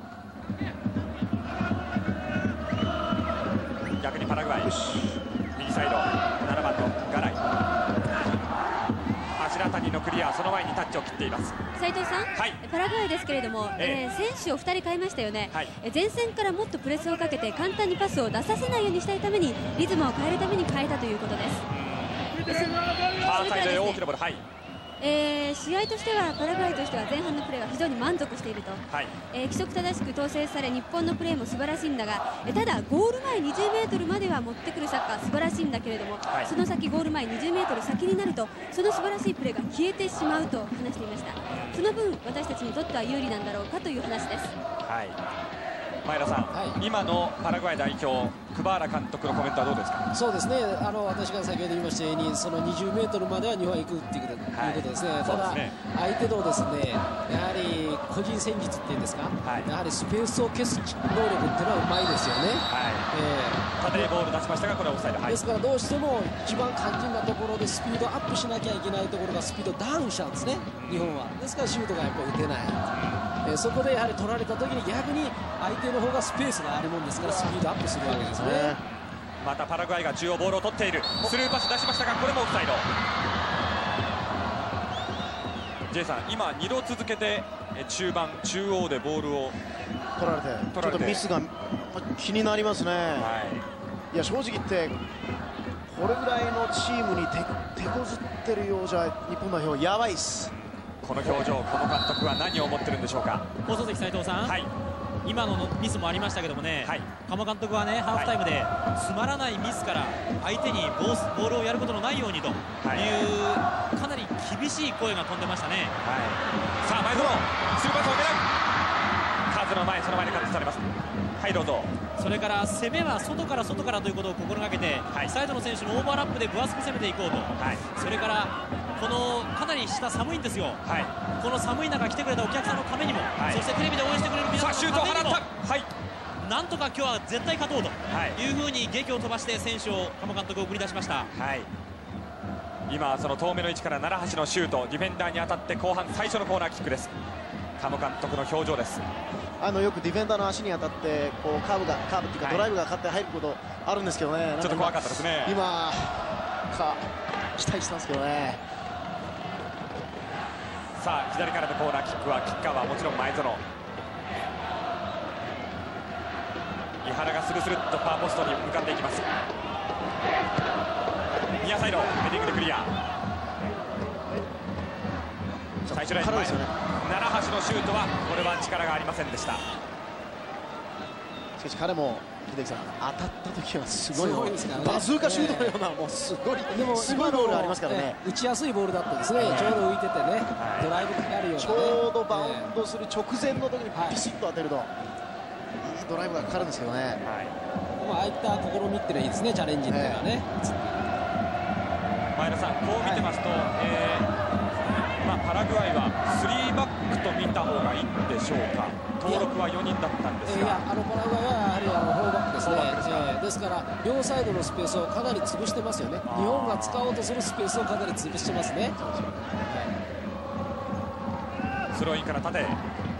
逆にパラグアイ右サイドななばんのガライ、柱谷のクリア、その前にタッチを切っています。
斉藤さん、はい、パラグアイですけれども、えー、選手をふたり変えましたよね。はい、前線からもっとプレスをかけて簡単にパスを出させないようにしたいためにリズムを変えるために変えたということです。
ファーサイドで大きなボール、はい、
えー、試合としてはパラグアイとしては前半のプレーは非常に満足していると、はい、えー、規則正しく統制され日本のプレーも素晴らしいんだが、えー、ただゴール前にじゅうメートルまでは持ってくるサッカー素晴らしいんだけれども、はい、その先ゴール前にじゅうメートル先になるとその素晴らしいプレーが消えてしまうと話していました。その分私たちにとっては有利なんだろうかという話です。
はい、前田さん、はい、今のパラグアイ代表クバーラ監督のコメントはどうですか。
そうですね、あの私が先ほど言いましたようにそのにじゅうメートルまでは日本は行くっていうことですね。はい、ただね、相手のですねやはり個人戦術っていうんですか、はい、やはりスペースを消す能力っていうのはうまいですよね。はい、
えー、縦にボール出しましたがこれはオフサイド、はい、
ですからどうしても一番肝心なところでスピードアップしなきゃいけないところがスピードダウンしちゃうんですね、日本は。ですからシュートがやっぱり打てない、えー、そこでやはり取られた時に逆に相手の方がスペースがあるもんですからスピードアップするわけですね。
またパラグアイが中央ボールを取っている、スルーパス出しましたがこれもオフサイド。 J さん、今にど続けて中盤中央でボールを
取られてちょっとミスが気になりますね。はい、いや正直言ってこれぐらいのチームに手手こずってるようじゃ日本代表やばいっす。
この表情、この監督は何を思ってるんでしょうか。
放送席斉藤さん、はい、今のミスもありましたけどもね、はい、鎌監督はねハーフタイムで、はい、つまらないミスから相手にボールをやることのないようにという、はい、かなり厳しい声が飛んでましたね。
はい、さあ前園スルーパスを狙う。カズの前、その前にカットされます。はい、どうぞ。
それから攻めは外から外からということを心がけて、はい、サイドの選手のオーバーラップで分厚く攻めていこうと、はい、それからこのかなり下寒いんですよ、はい、この寒い中来てくれたお客さんのためにも、はい、そしてテレビで応援してくれる皆さんのためにも、はい、なんとか今日は絶対勝とうというふうに檄を飛ばして選手を鎌監督を送り出しました。はい、
今その遠目の位置から奈良橋のシュート、ディフェンダーに当たって後半最初のコーナーキックです。鎌監督の表情です。
あのよくディフェンダーの足に当たってこうカーブがカーブっていうかドライブが勝って入ることあるんですけどね、
ちょっと怖かったですね。
今か期待したんですけどね。
さあ左からのコーナーキックはキッカーはもちろん前園。井原がスルスルっとファーポストに向かっていきます。ニアサイドヘディングでクリア。最初ライン前ですよね。奈良橋のシュートはこれは力がありませんでした。し
かし彼も秀樹さん当たった時はすごい、すごいですからね、バズーカシュートのような、えー、もうすごいでもすごいボールありますからね、
打ちやすいボールだったんですね、ちょうど浮いててね、はい、ドライブかかるような、ね、
ちょうどバウンドする直前の時にピシッと当てると、はい、いいドライブがかかるんですけどね、はい、
まあ、ああいった試みってのはいいですね、チャレンジっていうのはね、
えー、前田さん、こう見てますと、はい、えーまあ、パラグアイはスリーバックと見た方がいいんでしょうか。登録はよにんだったんですが、いや、
あのパラグアイはやはりあのフォーバックですね。ですか、えー、ですから両サイドのスペースをかなり潰してますよね。日本が使おうとするスペースをかなり潰してますね。
スローインから縦。やっ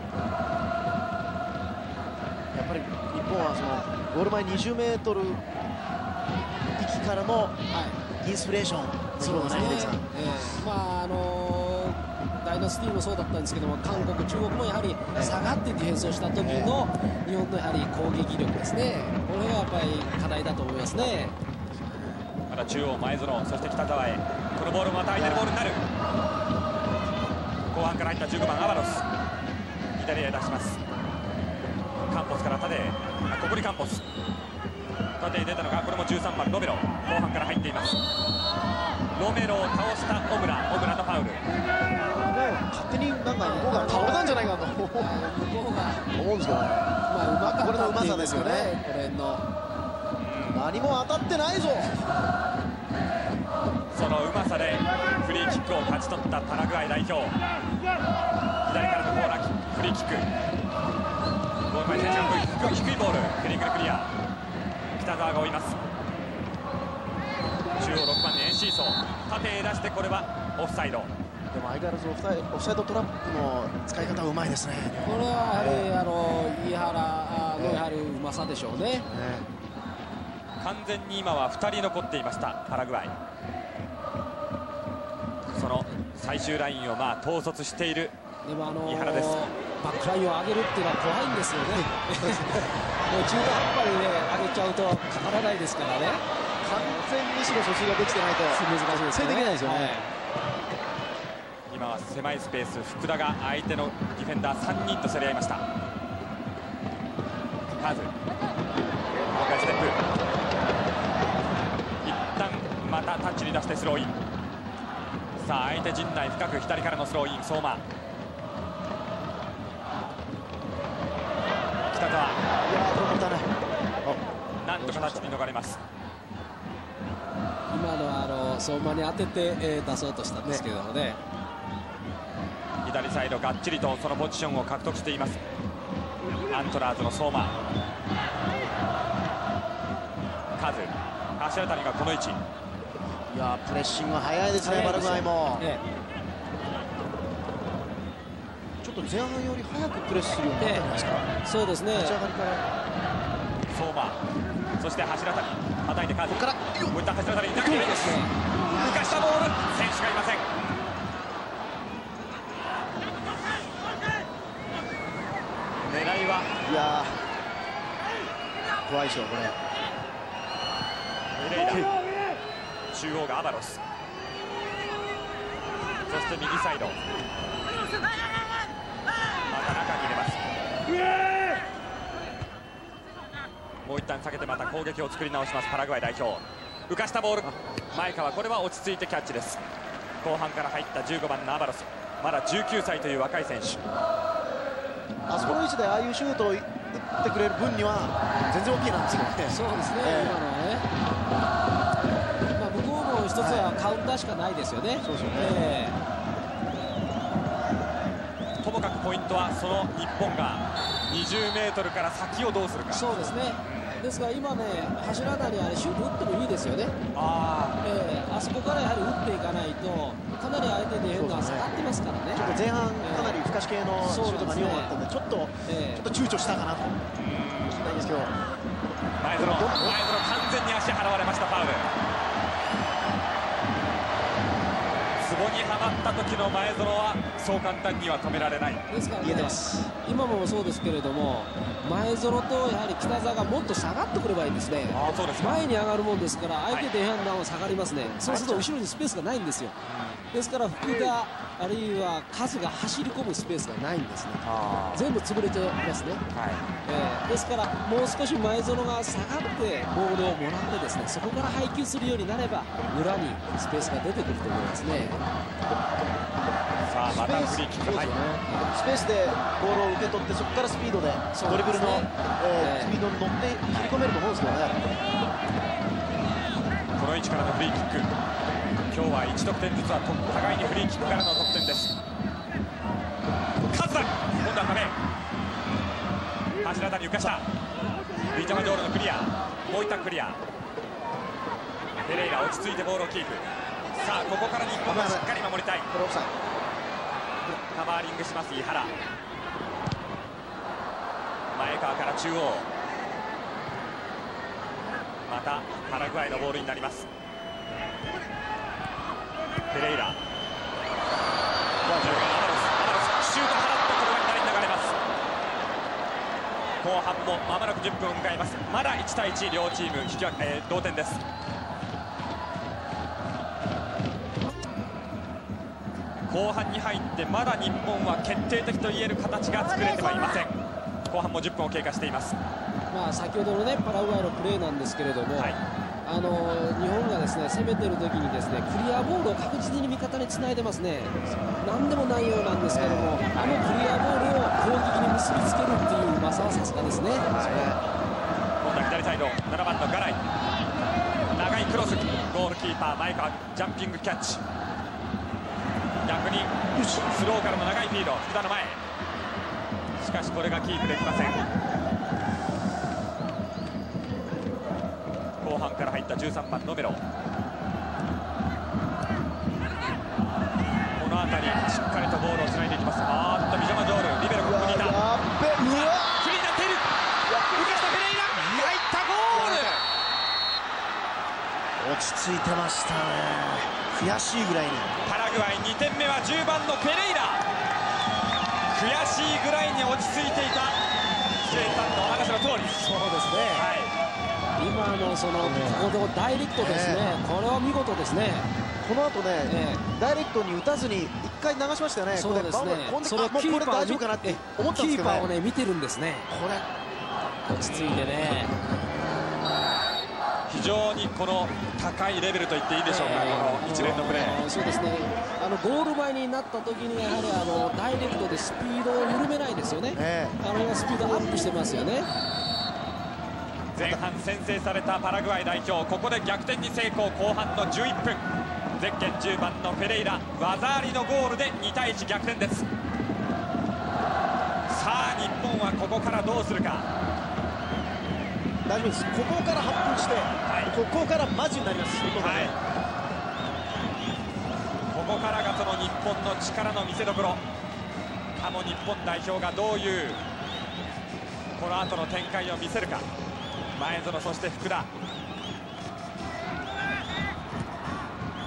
ぱり日本はそのゴール前にじゅうメートル域からの、はい、インスピレーション、
そうですね。えー、まああのーダイナスティもそうだったんですけども、韓国、中国もやはり下がってディフェンスをした時の日本のやはり攻撃力ですね、これがやっぱり課題だと思いますね。
まだ中央、前園、そして北澤へ、このボールもまた相手のボールになる。後半から入ったじゅうごばん、アバロス、左へ出します。カンポスから縦へ、あ、ここにカンポス、縦へ出たのが、これもじゅうさんばん、ロメロ、後半から入っています。ロメロを倒した小村、小村のファウル。
勝手になんか向こうが倒れたんじゃないかと向こうが思うんですけどね、まあ、うまかったこれのうまさですよね。これの何も当たってないぞ。
そのうまさでフリーキックを勝ち取ったパラグアイ代表。左からのコーナーキック、フリーキック、ゴール前選手が低いボール、ヘディングでクリア。北澤が追います。中央ろくばんにエンシーソー、縦へ出して、これはオフサイド。
でも相変わらずオフサイオフサイドトラップの使い方はうまいですね。
これはやはり、えー、あの井原のやはりうまさでしょうね。
えー、完全に今はふたり残っていましたパラグアイ。その最終ラインをまあ統率している井原です。
バックラインを上げるっていうのは怖いんですよね。もう中途半端にね上げちゃうとかからないですからね。
完全に後ろ疎通ができてないと
難しいですね。
できないですよね。はい、
今は狭いスペース、福田が相手のディフェンダーさんにんと競り合いました。カズ、今回ステップ、一旦またタッチに出してスローイン。さあ相手陣内深く左からのスローイン、相馬、北澤、なんとかタッチに逃れます。
今のはあの相馬に当てて、えー、出そうとしたんですけどもね。
左サイドがっちりとそのポジションを獲得していますアントラーズの相馬。カズ、足当たりがこの位置。
いやプレッシング早いですね、パラグアイも、ええ、ちょっと前半より早くプレスするようになったんじゃないですか。
ええ、そうですね、
立ち上がりから
相馬、そして柱谷、はたいてカズ、ここからこういった柱谷に投げていいです。浮かしたボール、選手がいません。 狙いは、
いやー怖いでしょこれ。
ペレイラ、中央がアバロス、そして右サイド、また中に入れます。もう一旦下げてまた攻撃を作り直しますパラグアイ代表。浮かしたボール、前川、これは落ち着いてキャッチです。後半から入ったじゅうごばんのアバロス、まだじゅうきゅうさいという若い選手。
あそこの位置でああいうシュートを打ってくれる分には全然大きいなんですけどね。
そうですね、
えー、
今のはね、まあ、向こうも一つはカウンターしかないですよね。
そうですよね、
え
ー、ともかくポイントはその日本がにじゅうメートルから先をどうするか。
そうですね、ですが今ね、柱なりあれシュート打ってもいいですよね。あ、えー、あそこからやはり打っていかないとかなり相手ディフェンダー下がってますからね。
ちょっと前半かなり不可視系のシュートがにほんあったんで、ちょっと、えー、ちょっと躊躇したかなと思うんですけど、
前園、前園完全に足払われました。ファウル。ツボにはまった時の前園はそう簡単には止められない。
ですからね、今もそうですけれども、前園とやはり北澤がもっと下がってくればいいんですね。あ、そうですか。前に上がるもんですから相手ディフェンダーは下がりますね、はい、そうすると後ろにスペースがないんですよ。ですから福田あるいはカズが走り込むスペースがないんですね。全部潰れてますね、はい、えー、ですからもう少し前園が下がってボールをもらってですね、そこから配球するようになれば裏にスペースが出てくると思いますね。
さあまたフリーキック、はい、
スペースでボールを受け取ってそこからスピードでドリブルの、えー、スピードに乗って切り込めると思うんですけどね。
この位置からのフリーキック、今日はいち得点ずつは互いにフリーキックからの得点です。カズダ、今度は壁、柱田に浮かした、リーチャマジョールのクリア、もう一旦クリア、ペレイラ落ち着いてボールをキープ。さあここから日本はしっかり守りたい。
これオフサイド、
カバーリングします井原、前川から中央、またパラグアイのボールになります。ペレイラ、アバロス、アバロスシュート払ってこれが左に流れます。後半もまもなくじゅっぷんを迎えます。まだいちたいいち、両チーム引き分け、えー、同点です。後半に入ってまだ日本は決定的と言える形が作れてはいません。後半もじゅっぷんを経過しています。
まあ先ほどのねパラグアイのプレーなんですけれども、はい、あの日本がですね攻めてる時にですねクリアボールを確実に味方につないでますね。なんでもないようなんですけども、あのクリアボールを攻撃に結びつけるっていううまさはさすがですね。はい、
今度は左サイドななばんのガライ、長いクロス、ゴールキーパー前川ジャンピングキャッチ、逆にスローからの長いフィード、福田の前、しかしこれがキープできません。後半から入ったじゅうさんばんのメロ、この辺りしっかりとボールをつないでいきます。あーっとビジャマジョール、リベロここにいた、フリーになっている、浮かしたペレイラ、入ったゴール、
落ち着いてましたね。悔しいぐらいに。
パラグアイにてんめはじゅうばんのペレイラ、悔しいぐらいに落ち着いていた司令官のお話の通り。
そうですね、はい、今のそのここのダイレクトですね、えー、これは見事ですね。
この後ね、えー、ダイレクトに打たずに一回流しましたよね。
そうですね、
それはキーパー大丈夫かなって思ったんですけどね、
キーパーをね見てるんですね。これ落ち着いてね、
非常にこの高いレベルと言っていいでしょうか、えー、この一連のプレー。
そうですね、あのゴール前になった時にやはりあのダイレクトでスピードを緩めないですよね、えー、あの今スピードアップしてますよね。
前半先制されたパラグアイ代表、ここで逆転に成功。後半のじゅういっぷん、ゼッケンじゅうばんのペレイラ、技ありのゴールでにたいいち逆転です。さあ日本はここからどうするか。
大丈夫です、ここから発奮して、はい、ここからマジになります、はい、
ここからがその日本の力の見せ所。かも日本代表がどういうこの後の展開を見せるか。前園、そして福田、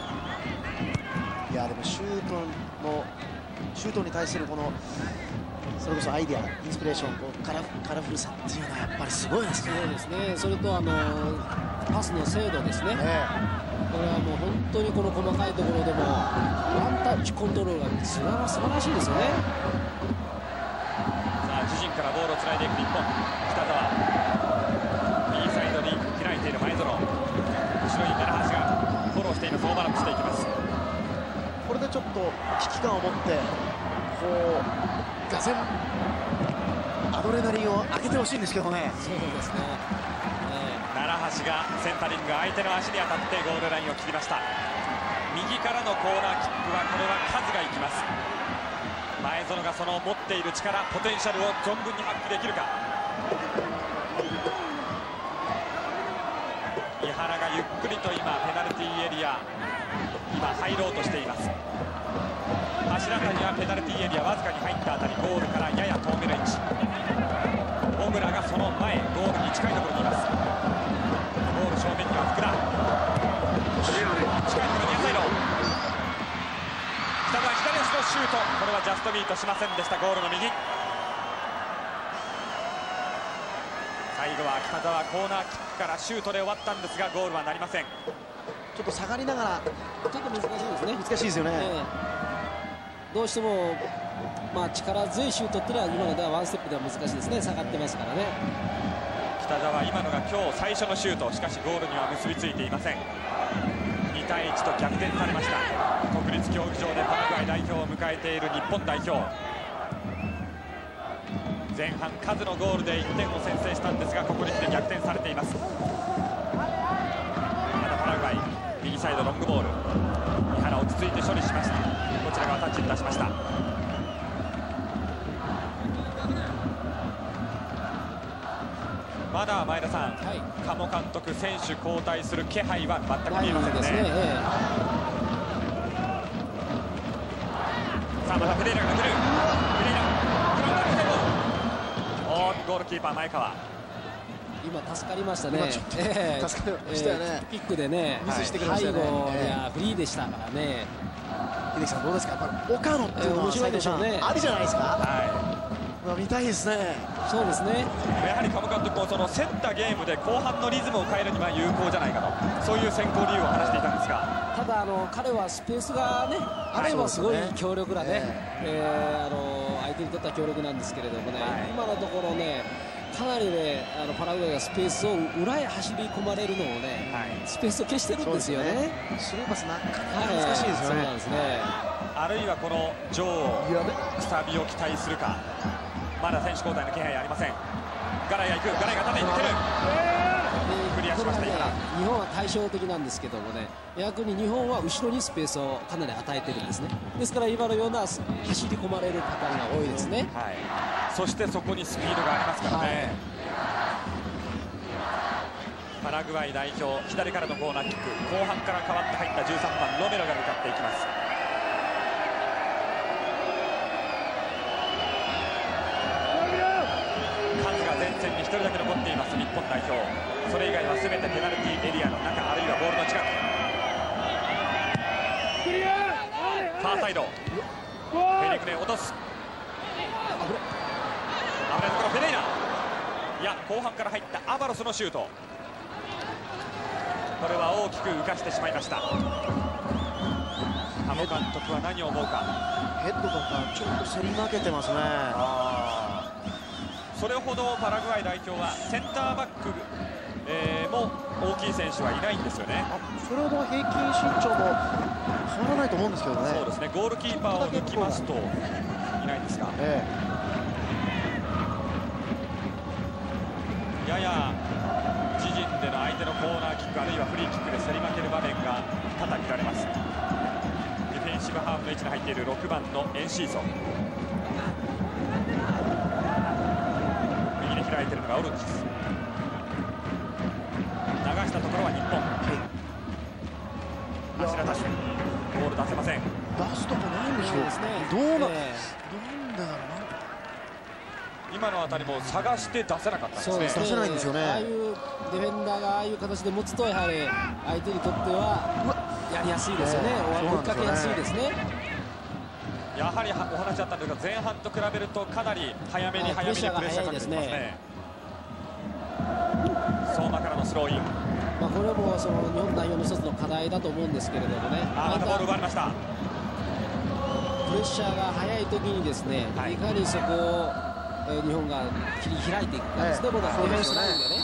いやでもシュートのシュートに対するこのそれこそアイデア、インスピレーション、こうカラカラフルさっていうのはやっぱりすごいですね。
そうですね。それとあのパスの精度ですね。えー、これはもう本当にこの細かいところでもワンタッチコントロールが素晴らしいですよね。
さあ自陣からボールをつないでいく日本。北澤、右サイドに開いている前園、後ろに奈良橋がフォローしています。オーバーラップしていきます。
これでちょっと危機感を持ってこうがぜんアドレナリンを上げてほしいんですけどね。
そうですね。
奈良橋がセンタリング、相手の足に当たってゴールラインを切りました。右からのコーナーキックはこれは数がいきます。前園がその持っている力、ポテンシャルを存分に発揮できるか。井原がゆっくりと今ペナルティーエリア今入ろうとしています。柱谷はペナルティーエリアわずかに入ったあたり、ゴールからやや遠めの位置。小倉がその前、ゴールに近いところにいます。ゴール正面には福田、近いところにニアサイド、北澤左足のシュート、これはジャストミートしませんでした。ゴールの右、最後は北澤コーナーキックからシュートで終わったんですがゴールはなりません。
ちょっと下がりながら
ちょっと難しいですね。
難しいですよね。え
ー、どうしても、まあ、力強いシュートっていうのは今のではワンステップでは難しいですね。下がってますからね。
北澤、今のが今日最初のシュート、しかしゴールには結びついていません。にたいいちと逆転されました。国立競技場でパラグアイ代表を迎えている日本代表、前半数のゴールでいってんを先制したんですがここに来て逆転されています。まだパラグアイ右サイドロングボール、井原落ち着いて処理しました。こちら側タッチに出しました。まだ前田さん、はい、鴨監督選手交代する気配は全く見えませんね。ですね、ええ、さあまたペレイラが抜ける。ペレイラゴールキーパー前川、
今助かりましたね。
今ちょっと、えー、助かりましたよね。
えー、ピックでね
ミスしてくれましたね。
背後にはフリーでしたからね。
秀樹さんどうですか。やっぱり岡野っていうのは面白いでしょうね。ありじゃないですか。はい。まあ見たいですね。
そうですね。
やはり鴨監督もその競ったゲームで後半のリズムを変えるには有効じゃないかと、そういう選考理由を話していたんですが、
ただあの彼はスペースがねあればすごい強力なね、えー、あの相手にとっては強力なんですけれどもね、はい、今のところねかなりねあのパラグアイがスペースを裏へ走り込まれるのをね、はい、スペースを消してるんですよね。
スルーパスなかなか難しいですよね。
そうなんですね。
あるいはこの女王くさびを期待するか。まだ選手交代の気配ありません。ガライが行く、ガライが縦に抜ける、クリアしました。ね、
日本は対照的なんですけどもね、逆に日本は後ろにスペースをかなり与えてるんですね。ですから今のような走り込まれるパターンが多いですね。
はい、そしてそこにスピードがありますからね。はい、パラグアイ代表左からのコーナーキック、後半から変わって入ったじゅうさんばんロメロが向かっていきます。前線にひとりだけ残っています日本代表。それ以外は全てペナルティーエリアの中あるいはボールの近く。ファーサイドフェリクネ落とす。危ないところフェレイラ、いや後半から入ったアバロスのシュート、これは大きく浮かしてしまいました。鴨監督は何を思うか。
ヘッドとかちょっと競り負けてますね。
それほどパラグアイ代表はセンターバック、えー、も大きい選手はいないんですよね。
それほど平均身長も変わらないと思うんですけどね。
そうですね、ゴールキーパーを抜きますといないんですが、ええ、やや自陣での相手のコーナーキックあるいはフリーキックで競り負ける場面が多々見られます。ディフェンシブハーフの位置に入っているろくばんのエンシーソン、開いているのがオルティス、流したところは日本、柱出しボール出せません。
出すとこないんでしょうですね。どうな、えー、なんだろうな。
今のあたりも探して出せなかったんですね。
出せないんですよね。ああいうディフェンダーがああいう形で持つとやはり相手にとってはやりやすいですよね。追いかけやすいですね。
やはりお話あったんですが、前半と比べるとかなり早めに早めにプレッシャーかけてますね。相馬からのスローイン、
まあこれもその日本代表の一つの課題だと思うんですけれどもね。
あ、またボール奪われました。
プレッシャーが早い時にですね、はい、いかにそこを、えー、日本が切り開いていくかですね。はい、僕はディフェンスラインでね。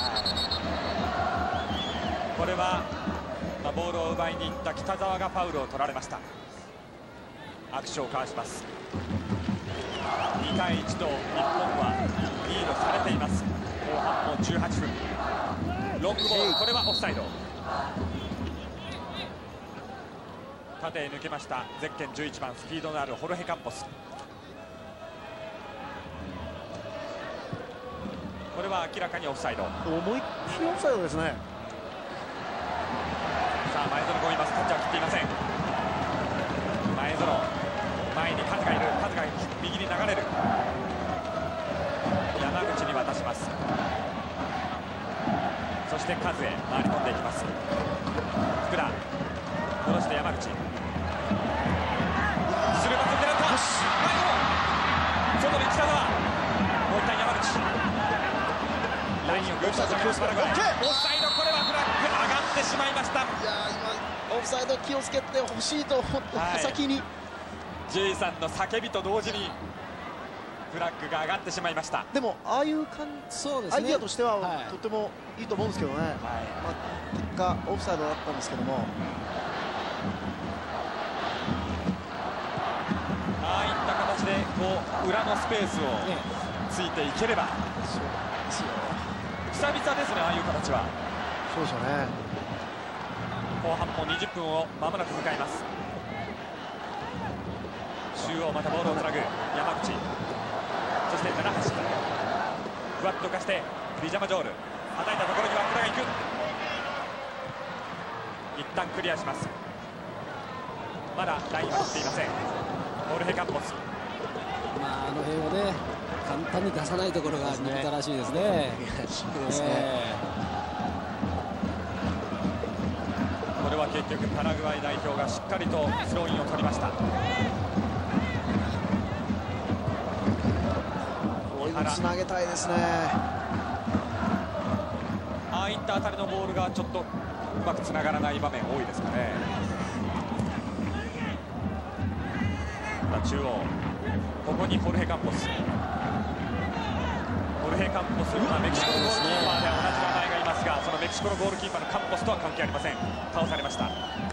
これは、まあ、ボールを奪いに行った北澤がファウルを取られました。握手を交わします。にたいいちと日本はリードされています。後半もじゅうはっぷん、ロングボール、これはオフサイド。縦へ抜けました。ゼッケンじゅういちばん、スピードのあるホルヘ・カンポス。これは明らかにオフサイド。
思いっきりオフサイドですね。
さあ前園がいます。タッチは切っていません。前園、前にカズがいる。カズが右に流れる。山口に渡します。そしてカズへ回り込んでいきます。福田戻して山口、スルーパスを狙った。外に北澤、もう一旦山口、ラインをぐっと下げます。パラグアイオフサイド。これはフラッグ上がってしまいました。い
や今オフサイド気をつけてほしいと思って刃先に、はい、
ジェイさんの叫びと同時にフラッグが上がってしまいました。
でもああいう感じ、そうですね、アイディアとしては、はい、とてもいいと思うんですけどね、はい、まあ、結果オフサイドだったんですけども、
ああいった形でこう裏のスペースをついていければ、ね、そうですよ、久々ですね、ああいう形は。
そうでしょうね。
後半もにじゅっぷんをまもなく迎えます。中央またボールをつなぐ山口、そして七橋、ふわっとかしてビジャマジョール、はたいたところには福田が行く。一旦クリアします。まだラインは切っていません。ホルヘ・カンポス、
まあ、あの辺をね簡単に出さないところが見たらしいですね。
これは結局パラグアイ代表がしっかりとスローインを取りました。
つなげたいですね。
ああいった当たりのボールがちょっとうまくつながらない場面多いですかね。中央、ここにホルヘ・カンポス、ホルヘ・カンポスはメキシコのゴールキーパーで同じ名前がいますが、そのメキシコのゴールキーパーのカンポスとは関係ありません。倒されました。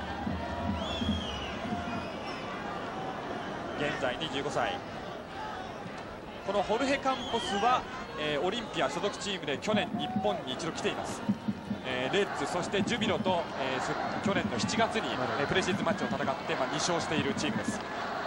現在にじゅうごさい。このホルヘ・カンポスは、えー、オリンピア所属チームで去年日本に一度来ています。えー、レッズ、そしてジュビロと、えー、去年のしちがつに、えー、プレシーズンマッチを戦って、まあ、に勝しているチームです。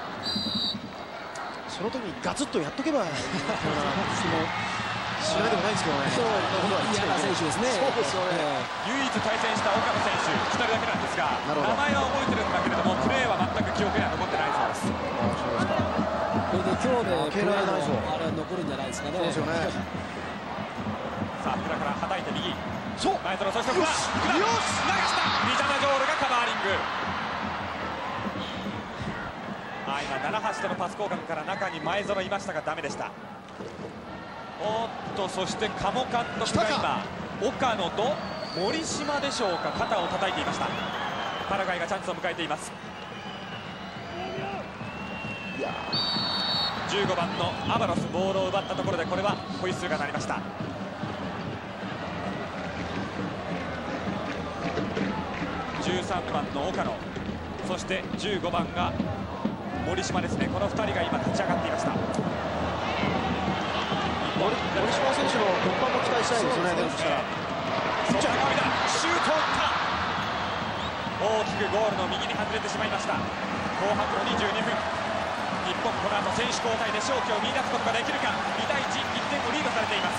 その時にガツッとやっとけばいい気もしないでもないですけどね。
嫌な選手ですね。
そうですよね。
唯一対戦した岡野選手ふたりだけなんですが、名前は覚えてるんだけれどもプレーは全く記憶には残ってないそうです。
そうですか。
これで今日でプレーのあれは残るんじゃないですかね。
そうですよね。
さあ福田からはたいて右、そう前園、そして福田、福田よし流した。ビジャマジョールがカバーリング。あ今七橋とのパス交換から中に前園いましたがダメでした。おっと、そして鴨監督が今岡野と森島でしょうか、肩を叩いていました。パラグアイがチャンスを迎えています。じゅうごばんのアバロス、ボールを奪ったところでこれはホイッスルが鳴りました。じゅうさんばんの岡野、そしてじゅうごばんが森島ですね。このふたりが今立ち上がっていました。
森島選手の突破も期待したいですね。でもそしたら
シュートを打った。大きくゴールの右に外れてしまいました。後半のにじゅうにふん、日本この後選手交代で勝機を見出すことができるか。にたいいち、いってんをリードされています。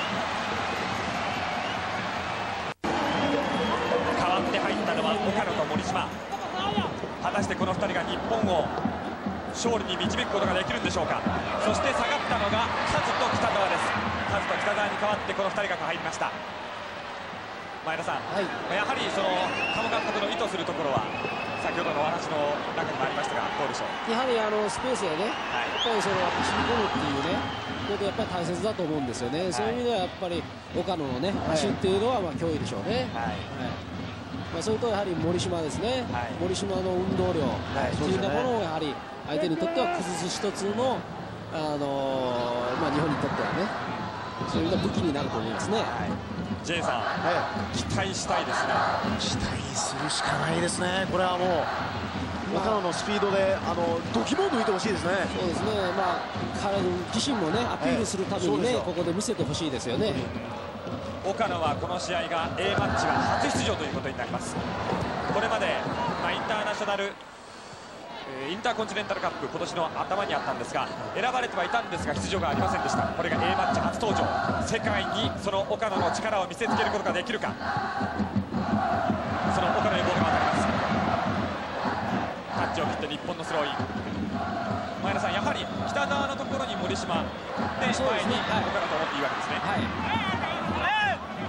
代わって入ったのは岡野と森島。果たしてこのふたりが日本を勝利に導くことができるんでしょうか。そして下がったのがカズと北澤です。カズと北澤に代わってこのふたりが入りました。 前田さん、はい、やはりその鴨監督の意図するところは先ほどのお話の中にもありましたが、どうでしょう。
やはりあのスペースでね、はい、やっぱりその走り込むっていうねことでやっぱり大切だと思うんですよね、はい、そういう意味ではやっぱり岡野のね足っていうのはまあ脅威でしょうね。はい、はい、まあ、それとやはり森島ですね、はい、森島の運動量というようなものをやはり相手にとっては崩す一つの、あのーまあ、日本にとってはねそういう武器になると思いますね。はい、
ジェイさん、はい、期待したいですね。
期待するしかないですね。これはもう岡野のスピードであの度肝を抜いてほしいですね。
そうですね、まあ、彼自身もねアピールするためにね、ここで見せてほしいですよね。
岡野はこの試合が A マッチは初出場ということになります。これまで、まあ、インターナショナルインターコンチネンタルカップ今年の頭にあったんですが選ばれてはいたんですが出場がありませんでした。これが A マッチ初登場、世界にその岡野の力を見せつけることができるか。その岡野にボールが渡ります。タッチを切って日本のスローイン。前田さん、やはり北側のところに森島で前に岡野と思っていいわけですね。はい、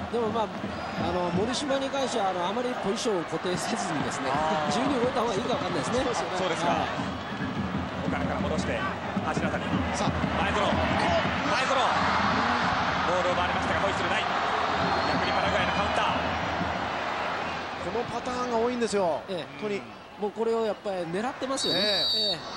でもまああの森島に関してはあのあまりポジションを固定せずにですね自由に動いた方がいいか分かんないですね。
そうですか。岡野から戻して橋田にさあ前園前園ボールを回りましたがホイッスルない。逆にパラグアイのカウンター。
このパターンが多いんですよ。ええ、本当に
もうこれをやっぱり狙ってますよね。えええ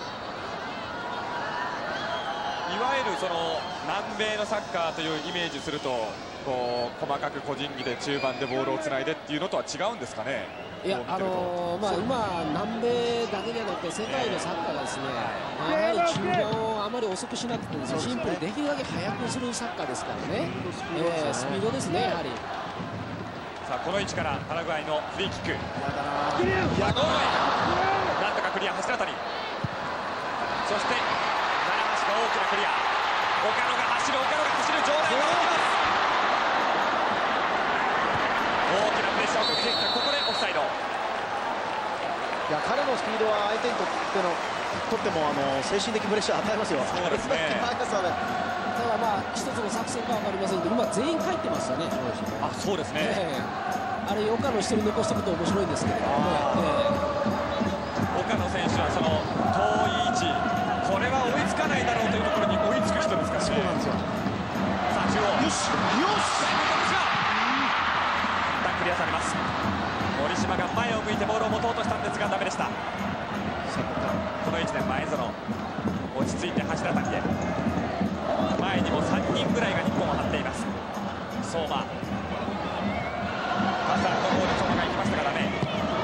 え、いわゆるその南米のサッカーというイメージするとこう細かく個人技で中盤でボールをつないでっていうのとは違うんですかね。
いや、あのー、まあ今南米だけじゃなくて世界のサッカーがですね、やはり中盤をあまり遅くしなくてですね、シンプルにできるだけ速くするサッカーですからね。えー、スピードですね、やはり。
さあこの位置からパラグアイのフリーキック。いやなんとかクリア、橋渡り。そして奈良橋が大きなクリア。岡野が走る、岡野が走る、場内が起きます。大きなプレッシャーをかけていった。ここでオフサイド。
いや彼のスピードは相手にとってのとってもあの精神的プレッシャーを与えますよ。
そうですね。
ただまあ一つの作戦かは分かりませんけど今全員帰ってますよね。
あ、そうですね。
えー、あれ岡野一人残しておくと面白いんですけど、ね、
岡野選手はその遠い位置、これは追いつかないだろうというところに追いつく人ですからね。
そうなんですよ。
さあ中央。よしよし。クリアされます。森島が前を向いてボールを持とうとしたんですがダメでした。この位置で前園落ち着いて橋田谷で前にもさんにんぐらいが日本を張っています。相馬まさのボール、相馬が行きましたからね。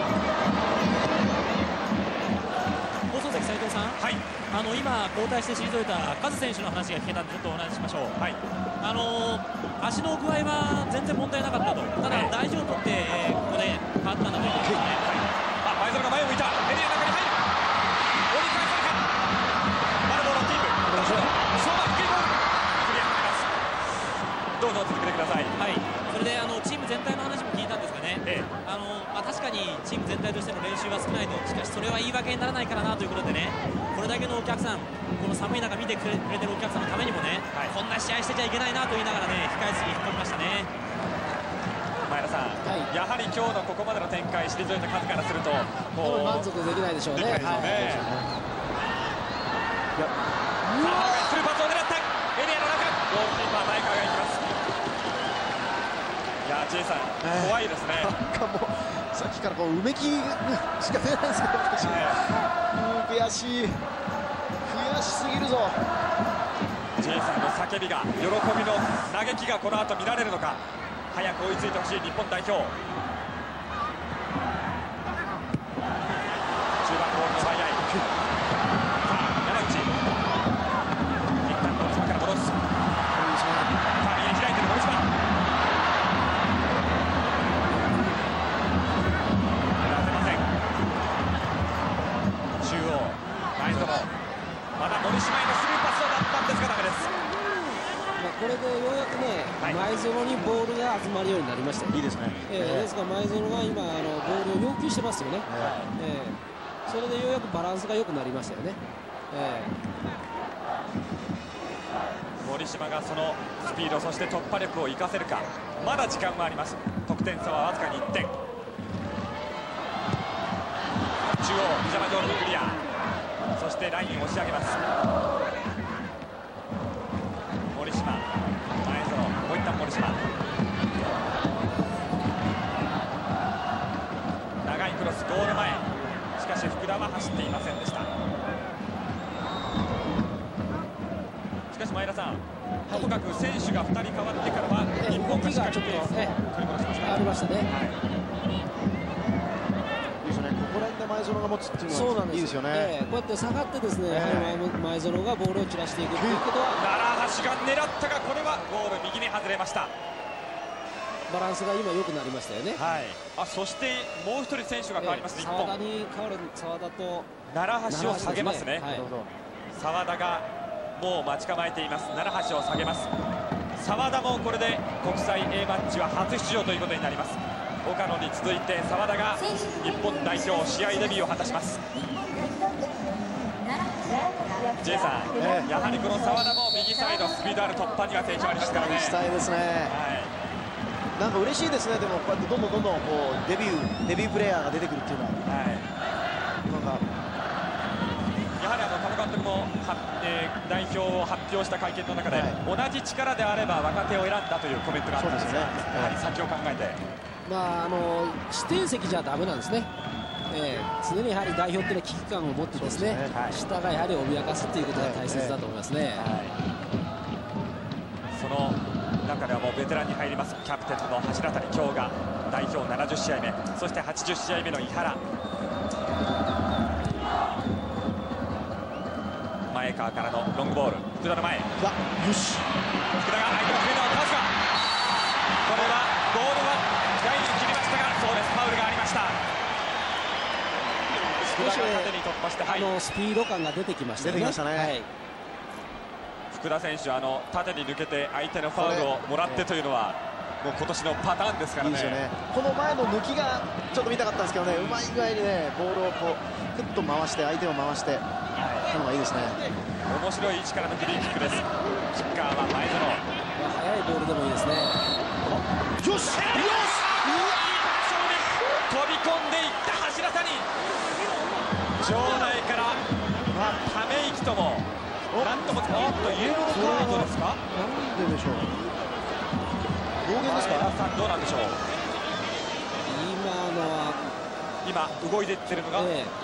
放送席斉藤さん、はい、あの今交代して退いたカズ選手の話が聞けたのでちょっとお話ししましょう。はい、あのー、足の具合は全然問題なかったと。ただ大事を取って、えー、ここで変わったんだということですね。はい、
あ、前園が前を向いた。エリアの中に入る。折り返せるか。まだボールをキープ。相馬低いボール。クリアかけます。どうぞ続けてください。
はい。それであのチーム全体の話も聞いたんですがね。ええ、あのまあ確かにチーム全体としての練習は少ないと。しかしそれは言い訳にならないからなということでね。これだけのお客さん、この寒い中見てくれてるお客さんのためにもね、はい、こんな試合してちゃいけないなと言いながらね控え室に引っ込みましたね。
前田さん、はい、やはり今日のここまでの展開、退いた数からすると
もう満足できないでしょうね。できないでしょうね。
いや、さあスルーパスを狙ったエリアの中、ゴールキーパー前川が行きます。いや、ジェイさん、えー、怖いですね。なんかも
うさっきからこううめきしか出ないですけど、私、ね、悔しい悔しすぎるぞ。
ジェイさんの叫びが、喜びの嘆きがこの後見られるのか。早く追いついてほしい日本代表。中盤ボールの奪い合い。さあ山内、一旦森島から戻す。さあ右に開いてる森島。狙わせません。中央前園、まだ森島へのスルーパスをだったんですがダメです。
これでようやくね、はい、前園にボールが集まるようになりました。
いいですね。
えー、ですから前園が今あのボールを要求してますよね。えー、それでようやくバランスが良くなりましたよね。え
ー、森島がそのスピード、そして突破力を生かせるか。まだ時間はあります。 得点差はわずかにいってん。中央ビジャマジョールのクリア、そしてラインを押し上げます。森島、前園、もう一旦森島、長いクロスゴール前、しかし福田は走っていませんでした。しかし前田さん、ともかく選手がふたり変わってからは日本がしっかりペースを取り戻しました。
ありましたね。
ここら辺で前園が持つっていうのはいいですよね。
えー、こうやって下がってですね、えー、前園がボールを散らしていくということは、
奈良橋が狙ったがこれはゴール右に外れました。
バランスが今良くなりましたよね。
はい、あそしてもう一人選手が変わります、日本。
澤田に変わる。澤田と
奈良橋を下げますね。澤田がもう待ち構えています。奈良橋を下げます。澤田もこれで国際 A マッチは初出場ということになります。岡野に続いて澤田が日本代表試合デビューを果たします。 J さん、えー、やはりこの澤田も右サイドスピードある突破には定評ありますからね。
したいですね、はい、なんか嬉しいですね。でもこうやってどんどんどんどんこうデビューデビュープレーヤーが出てくるっていうのは、はい、なんか
やはりあの田野監督もは、えー、代表を発表した会見の中で、はい、同じ力であれば若手を選んだというコメントがあったんですが、やはり先を考えて、
まああの指定席じゃダメなんですね。えー、常にやはり代表っていうのは危機感を持ってですね、すね、はい、下がやはり脅かすということが大切だと思いますね。はいはい、
その中ではもうベテランに入りますキャプテンの柱谷京が代表ななじゅっしあいめ、そしてはちじゅっしあいめの井原、前川からのロングボール、福田の前、よし、福田が相手のフェードを倒すが、これはボールは左に切りましたが、そうです、ファウルがありました。
少し縦に突破して、はい、あのスピード感が出てきましたね。出てきましたね。はい、
福田選手、あの縦に抜けて相手のファウルをもらってというのはもう今年のパターンですからね。いいですよね。
この前の抜きがちょっと見たかったんですけどね、うまい具合にねボールをこうクッと回して相手を回してたのがいいですね。
面白い位置からのフリーキックです。キッカーは前園。
速いボールでもいいですね。
よしよし、
飛び込んでいった柱谷、場内から、まあ、ため息ともなんとも、おっとイエローカードですか。
なんででしょう。暴言ですか。
さんどうなんでしょう。
今のは
今動いていってるのが、ええ、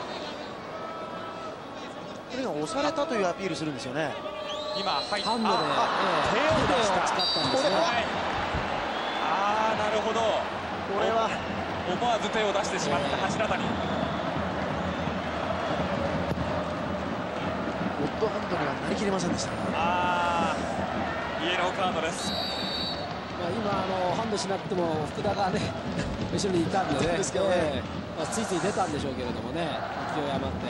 これが押されたというアピールするんですよね。
今入って
ハンドで
手を出した。
使ったんですね。
ああ、なるほど。
これは
思わず手を出してしまった柱谷。
ゴッドハンドにはなりきれませんでした。
ああ、イエローカードです。
まあ今あのハンドしなくても福田がね後ろにいたんでね、ですけどね、えーまあ、ついつい出たんでしょうけれどもね、勢い余って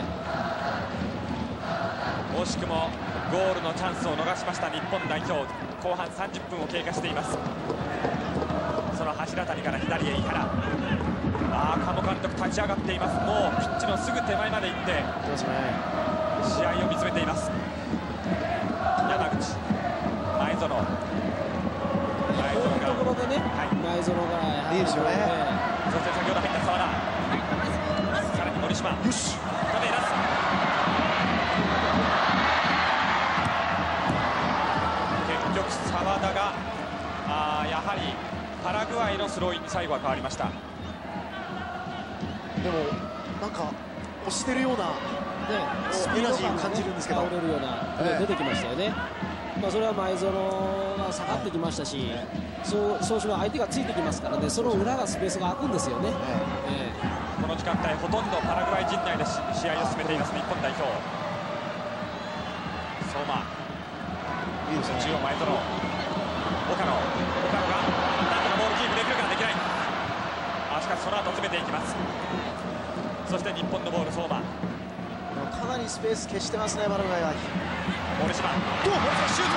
惜しくもゴールのチャンスを逃しました日本代表。後半さんじゅっぷんを経過しています。その柱谷から左へ井原、ああ鴨監督立ち上がっています。もうピッチのすぐ手前まで行って試合を見つめています。山口、前園、前園が
ところでね、はい、前園が
いいですよね。
そして先ほど入った澤田、さらに森島、よし、深め出す。結局澤田があやはりパラグアイのスローインに最後は変わりました。
でもなんか押してるような、ね、エナジーを感じるんですけど、
倒れるような、ね、出てきましたよね。まあそれは前園が下がってきましたし、そうそうします相手がついてきますからね、その裏がスペースが空くんですよね。え
え、この時間帯ほとんどパラグアイ陣内で試合を進めています日本代表。相馬、いいですね。中央前園、岡野、岡野が中のボールキープできるかできない。あしかしその後詰めていきます。そして日本のボール相馬、
かなりスペース消してますねパラグアイは。
森島、どう森島シュート、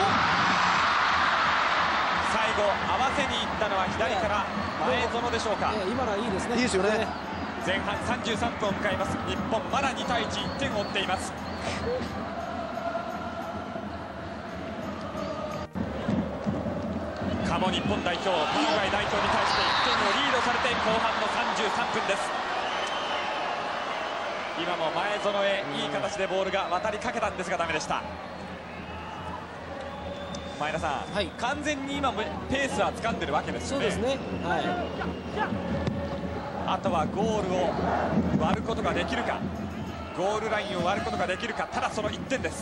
最後合わせにいったのは左から前園でしょうか。
今のはいいですね。
いいですよね。
前半さんじゅうさんぷんを迎えます。日本まだにたいいち、いってんを追っています。鴨も日本代表パラグアイ代表に対していってんをリードされて後半のさんじゅうさんぷんです。今も前園へいい形でボールが渡りかけたんですがダメでした。前田さん、はい、完全に今もペースは掴んでるわけですよね。そうですね、はい、あとはゴールを割ることができるか、ゴールラインを割ることができるか、ただそのいってんです。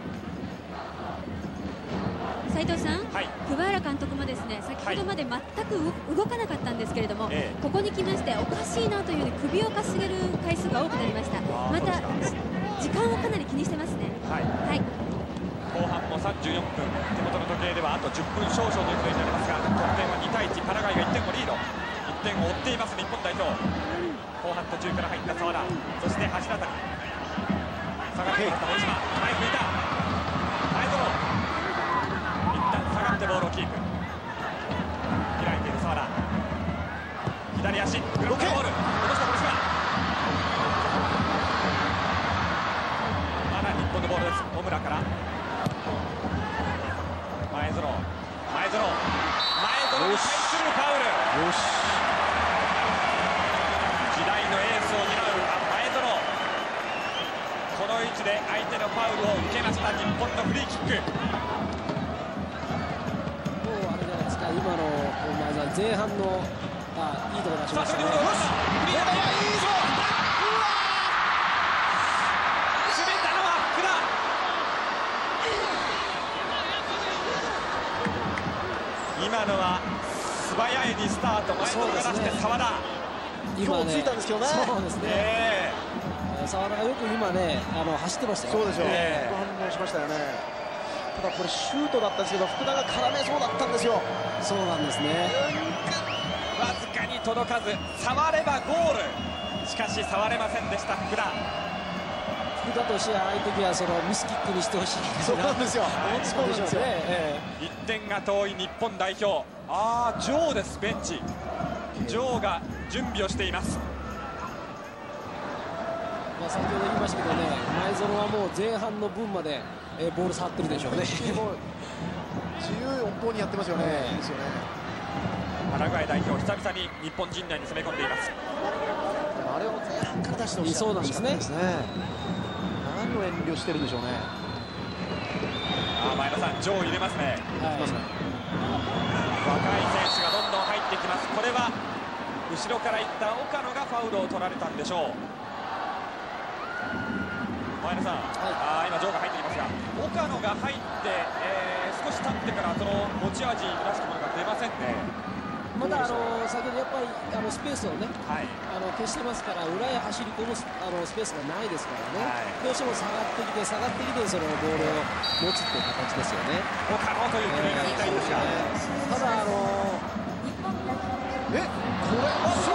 斉藤さん、はい、桑原監督もですね先ほどまで全く動かなかったんですけれども、はい、ここに来ましておかしいなというように首をかしげる回数が多くなりました。また時間をかなり気にしてますね。はい、はい、
後半もさんじゅうよんぷん、手元の時計ではあとじゅっぷん少々ということになりますが、得点はにたいいち、パラグアイがいってんをリード、いってんを追っています日本代表。後半途中から入った澤田、そして橋渡、下がってきました堀島、前向いた前園、一旦下がってボールをキープ、開いている澤田、左足ブロックボール、落とした堀島、まだ日本のボールです。小村から前園、前園、前園に対するファウル。よし、時代のエースを担う前園、この位置で相手のファウルを受けました日本のフリーキック。
もうあれじゃないですか、今の前園前半のあいいところ出しましたね。よし、
クリアだ、いいぞ、滑ったのは福田。今のは素早いリスタート、前園が出して澤田、
今日ついたんですけどね。
そうですね、澤田がよく今ねあの走ってましたよ。
そうでしょう、反応しましたよね。ただこれシュートだったんですけど福田が絡めそうだったんですよ。
そうなんですね、
わずかに届かず、触ればゴール、しかし触れませんでした福田。
福田としてはああいう時はそのミスキックにしてほしいです
そうなんですよ、
そうでしょうね、え
え、いってんが遠い日本代表。ああ、ジョーです、ベンチジョーが準備をしています。
まあ先ほど言いましたけどね、前園はもう前半の分まで、えー、ボール触ってるでしょうね。
自由奔放にやってますよね。いいですよね。
パラグアイ代表久々に日本陣内に攻め込んでいます。
あれを前半から出してほしい。
そうなんですね。
何を遠慮してるでしょうね。
あ、前田さん、ジョー入れますね。はい、若い選手がどんどん入ってきます。これは後ろからいった岡野がファウルを取られたんでしょう。前田さん、はい、あ今ジョーが入ってきますが、岡野が入って、えー、少し経ってからその持ち味らしきものが出ませんね。
まだあの先ほどやっぱりあのスペースをね、はい、あの消してますから裏へ走り込むあのスペースがないですからね、はい、どうしても下がってきて下がってきてそのボールを持つっていう形ですよね。
岡野というプレーが見たいんですが、
えー、ただあの
ー、えこれあそう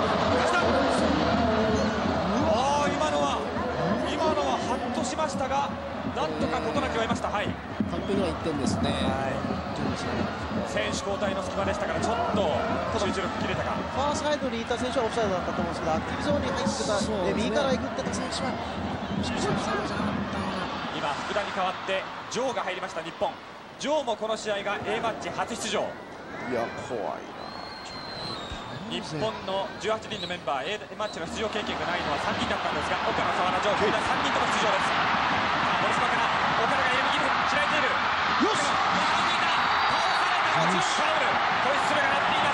あ今のは今のはハッとしましたが、なんとか事なきを得ました。はい、
完璧ないってんですね。はい、
選手交代の隙間でしたからちょっと集中力切れたか。
ファーサイドにいた選手はオフサイドだったと思うんですけど、アクティブゾーンに入ってた、ね、右から行くってた選手は
今福田に代わってジョーが入りました日本。ジョーもこの試合が A マッチ初出場。
いや怖いな。
日本のじゅうはちにんのメンバー A マッチの出場経験がないのはさんにんだったんですが、岡野、澤田、ジョー、福田さんにんとの出場です。森島から岡田がエルギル開いている。よし、抜いた、倒された、もちろんファウル、ホイッスルが鳴っています。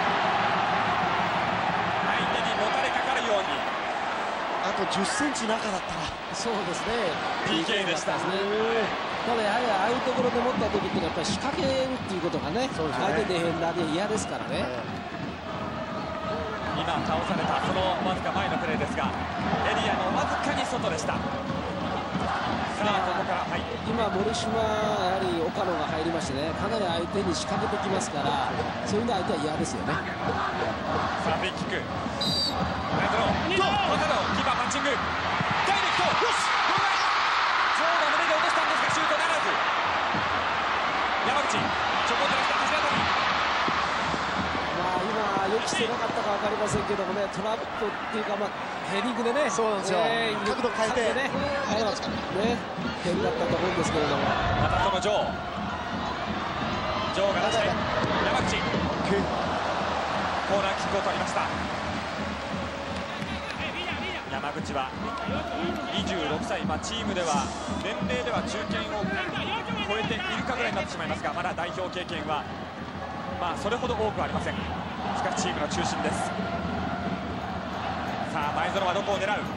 相手にもたれかかるように、
あとじゅっセンチ中だったら
そうですね
ピーケー でした。
ただやはりああいうところで持った時ってやっぱり仕掛けるっていうことがね、相手ディフェンダーで嫌ですからね。
今倒されたそのわずか前のプレーですが、エリアのわずかに外でした。さあここから、はい、
今森島やはり岡野が入りましてね、かなり相手に仕掛けてきますから、そういうのは相手は嫌ですよね。
さあフェイキック、前園、キーパーパンチング、ダイレクト、よし、ジョーが胸で落としたんですがシュートならず。山口、ちょこっと出した橋渡。
今予期してなかったか分かりませんけどもね、トラップっていうか、まあ、ヘディングでね、
そうなんですよ、えー、角度変えて
ね、あのね、点だったと思うんですけれども、
またそのジョー、 ジョーが出して山口コーナーキックを取りました。山口はにじゅうろくさい、まあ、チームでは年齢では中堅を超えているかぐらいになってしまいますが、まだ代表経験は、まあ、それほど多くありません。しかしチームの中心です。さあ前園はどこを狙う。右サイ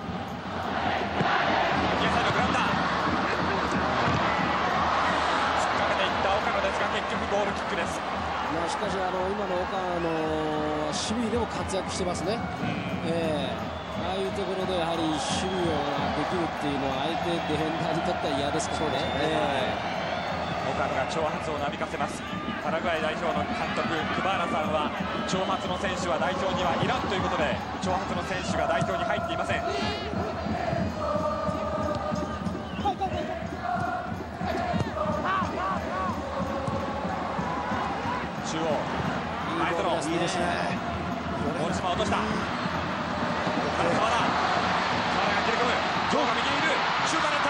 ドグラウンダー突っかけていった岡野ですが結局ゴールキックです。
まあ、しかしあの今の岡野の守備でも活躍してますね。えーああいうところでやはり守備ができるっていうのは相手ディフェンダーにとっては嫌ですからね。
岡野が挑発をなびかせます。パラグアイ代表の監督クバーラさんは挑発の選手は代表にはいらんということで挑発の選手が代表に入っていません。中央前園いいですね。森島落とした。澤田、澤田が切り込む。ジョーが右にいる。シュート狙った。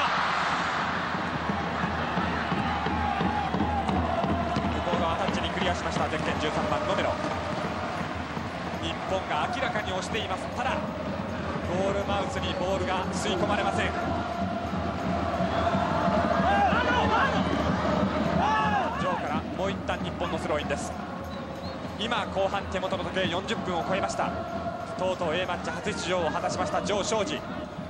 向こう側タッチにクリアしました。ゼッケンじゅうさんばんロメロ。日本が明らかに押しています。ただゴールマウスにボールが吸い込まれません。ジョーからもう一旦日本のスローインです。今後半手元の時計よんじゅっぷんを超えました。とうとう A マッチ初出場を果たしました城彰二。リ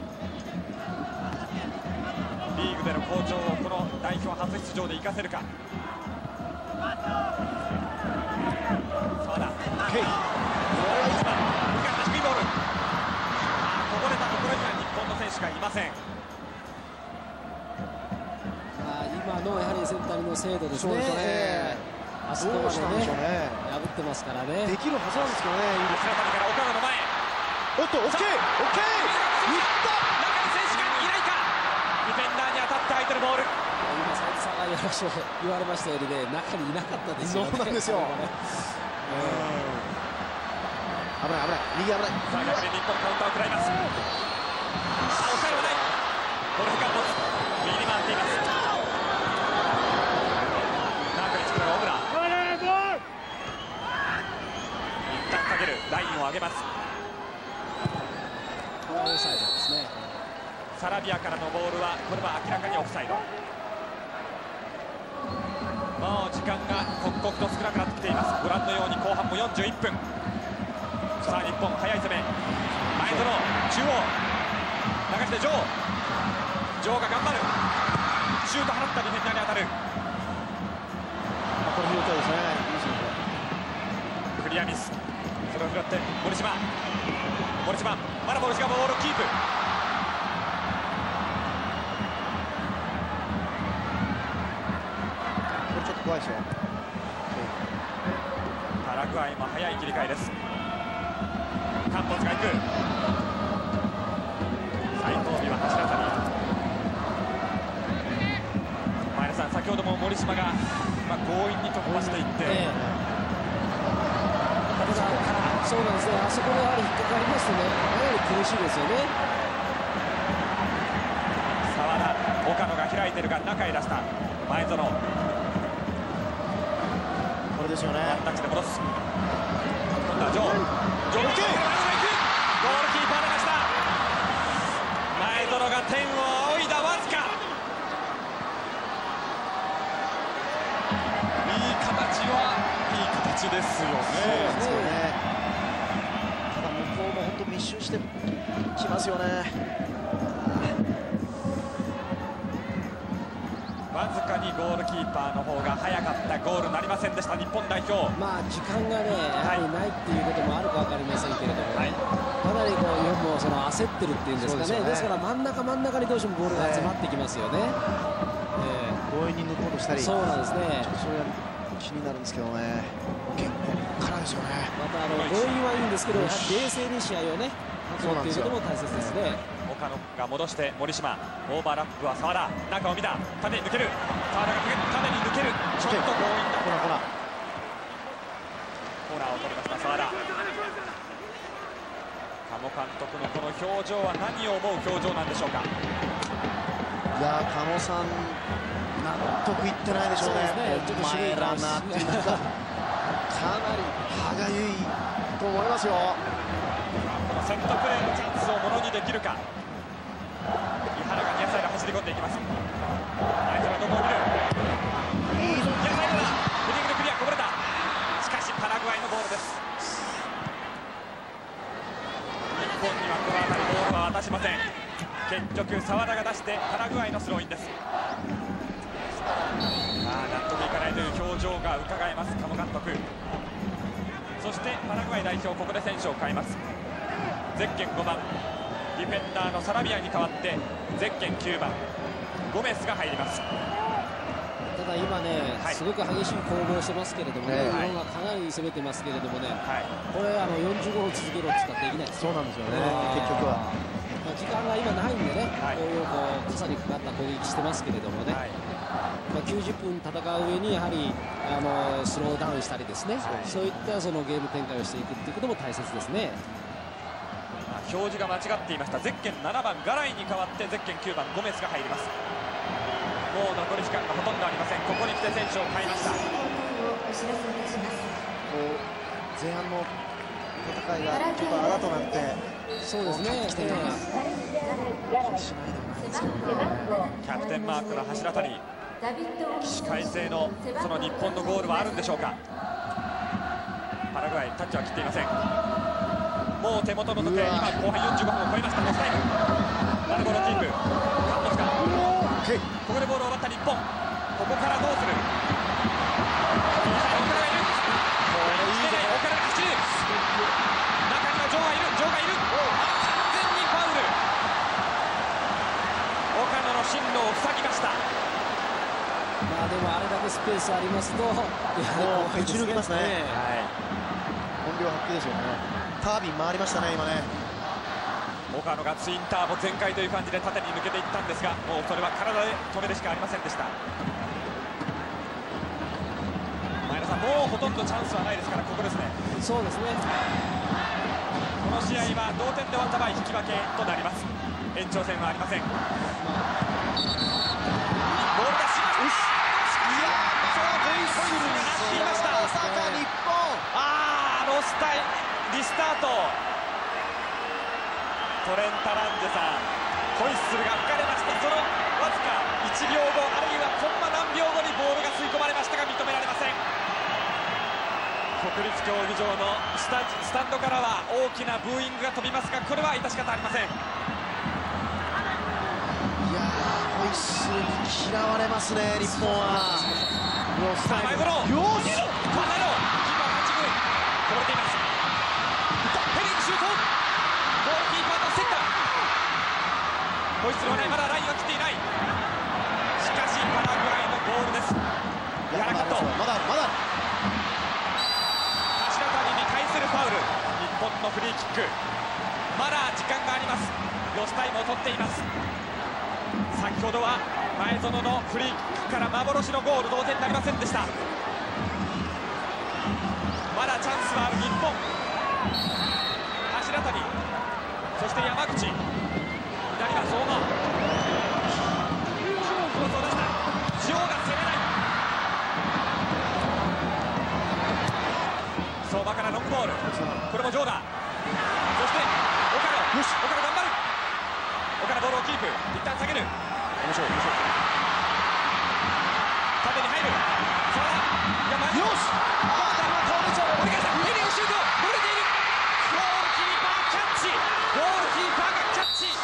ーグでの好調をこの代表初出場で生かせるか。澤田、ケイ、いちばん向かった低いボール、こぼれたところには日本の選手がいません。
あ今のやはりセンタリングの精度ですね。あそこまでね破ってますからね。
できるはずなんですけどね。
いいですね。から岡野の前。
おっと、オッケー、オッケー。いった。
中に選手がいないか。ディフェンダーに当たって相手のボール。
今斉藤さんが言われましたようにね、中にいなかったですよね。
そうなんですよ。危ない危ない右危ない。
さあ逆に日本カウンターを食らいます。あ、抑えはない。ゴルフカンポス右に回っています。中につくのが小村。一旦下げる。ラインを上げます。
オフサイドですね。
サラビアからのボールはこれは明らかにオフサイド。もう時間が刻々と少なくなってきています。ご覧のように後半もよんじゅういっぷん。さあ日本速い攻め。前園中央流してジョー。ジョーが頑張る。シュート放ったディフェンダーに当たる。
これ拾ったですね。
クリアミス。それを拾って森島。森島まだ森島ボールをキープ。
これちょっと怖いですよ。
パラグアイも早い切り替えです。カンポスが行く。斉藤美は走らずに。前田さん先ほども森島が、まあ、強引に突破していって、ええ
そうなんですね。あそこでやはり引っかかりますとね、やはり苦しいですよね。
澤田、岡野が開いてるが中へ出した前園。こ
れですよね。
ワンタッチで戻す。今度はジョー。ジョー、ゴールキーパー出ました。前園が天を仰いだわずか。いい形はいい形ですよね。
密集してきますよね。
わずかにゴールキーパーの方が早かった。ゴールなりませんでした日本代表。
まあ時間がねやはりないっていうこともあるか分かりませんけれども、はい、かなりこう日本もその焦ってるっていうんですかね。ですね。ですから真ん中真ん中にどうしてもボールが集まってきますよね。
ゴーイニングコートしたり。
そうなんですね。
ちょっとそれは気になるんですけどね。結構からですよね。
またあの強引はいいんですけど、やはり冷静に試合をね運ぶということも大切ですね。
岡野が戻して森島。オーバーラップは澤田。中を見た。縦に抜ける。澤田が縦に抜ける。ちょっと強引だ。
コーナーコーナー。
コーナーを取りました澤田。鴨監督のこの表情は何を思う表情なんでしょうか。
いや、鴨さんなん得いってないでしょうね。
ちょっと
前ランナーっていうかかなり歯がゆいと思いますよ。
このセットプレーのチャンスをものにできるか。井原がニアサイド走り込んでいきます。相手のどこを見る。ニアサイドだ。ヘディングでクリアこぼれた。しかしパラグアイのボールです。日本にはこの辺りボールは渡しません。結局澤田が出してパラグアイのスローインです。あ納得いかないという表情が伺えます加茂監督。そしてパラグアイ代表ここで選手を変えます。ゼッケンごばんディフェンダーのサラビアに代わってゼッケンきゅうばんゴメスが入ります。
ただ今ね、はい、すごく激しい攻防してますけれどもね、日本はかなり攻めてますけれどもね、はい、これあのよんじゅうごふん続けろって言ったらできないです。
そうなんですよね、結局は。
まあ、時間が今ないんでね、はい、こういうこう傘にかかった攻撃してますけれどもね、はい、まあ、きゅうじゅっぷん戦う上にやはりあのスローダウンしたりですね、はい、そういったそのゲーム展開をしていくっていうことも大切ですね。
表示が間違っていました。ゼッケンななばんガライに代わってゼッケンきゅうばんゴメスが入ります。もう残り時間がほとんどありません。ここに来て選手を変えました。こ
う前半の戦いがちょっとあらとなって
そうですね、
来ているような気しないでもないですけどね。
キャプテンマークの柱谷、起死回生のその日本のゴールはあるんでしょうか。パラグアイタッチは切っていません。もう手元の時計今後半よんじゅうごふんを超えました。ロスタイムラルボールキープカントスかここでボールを奪った日本、ここからどうする。岡田がいる、岡田が走る、中にはジョーがいる、ジョーがいる、完全にファウル。岡野の進路を塞ぎました。
まあでもあれだけスペースありますとやはり
打ち抜きますね。本領発揮ですよね。タービン回りましたね今ね。
岡野がツインターボ全開という感じで縦に抜けていったんですが、もうそれは体で止めるしかありませんでした。前田さん、もうほとんどチャンスはないですからここですね。
そうですね。
この試合は同点で終わった場合引き分けとなります。延長戦はありません。ボールがしました。いやー、そうホイッスルになっていました。
まさか日本、
あーロスタイリスタート。トレンタ・ランジェさん、ホイッスルが吹かれました。そのわずかいちびょうごあるいはコンマ何秒後にボールが吸い込まれましたが認められません。国立競技場のスタ、スタンドからは大きなブーイングが飛びますがこれは致し方ありません。い
やーホイッスルに嫌われますね日本は。
さあ前頃よーし、カナロキーパー勝ち食いこぼれています。ヘディングシュート、ゴールキーパーのセッター、ホイッスルはない、まだラインは切っていない。しかしパラグアイのゴールです。やらかっと
まだまだ
柱谷に対するファウル。日本のフリーキック、まだ時間があります。ロスタイムを取っています。先ほどは前園のフリーキックから幻のゴール、同点になりませんでした。まだチャンスはある日本。柱谷、そして山口、左は相馬、クロスを出した。ジョーが攻めない。相馬からロングボール、これもジョーだ。そして岡野、よし岡野頑張る。岡野ボールをキープ、一旦下げる。面白い面白い。縦に入る。その山よし、倒れちゃう。折り返した。ヘディングシュート、こぼれている。ゴールキーパーキャッチ、ゴールキーパーがキャッチ。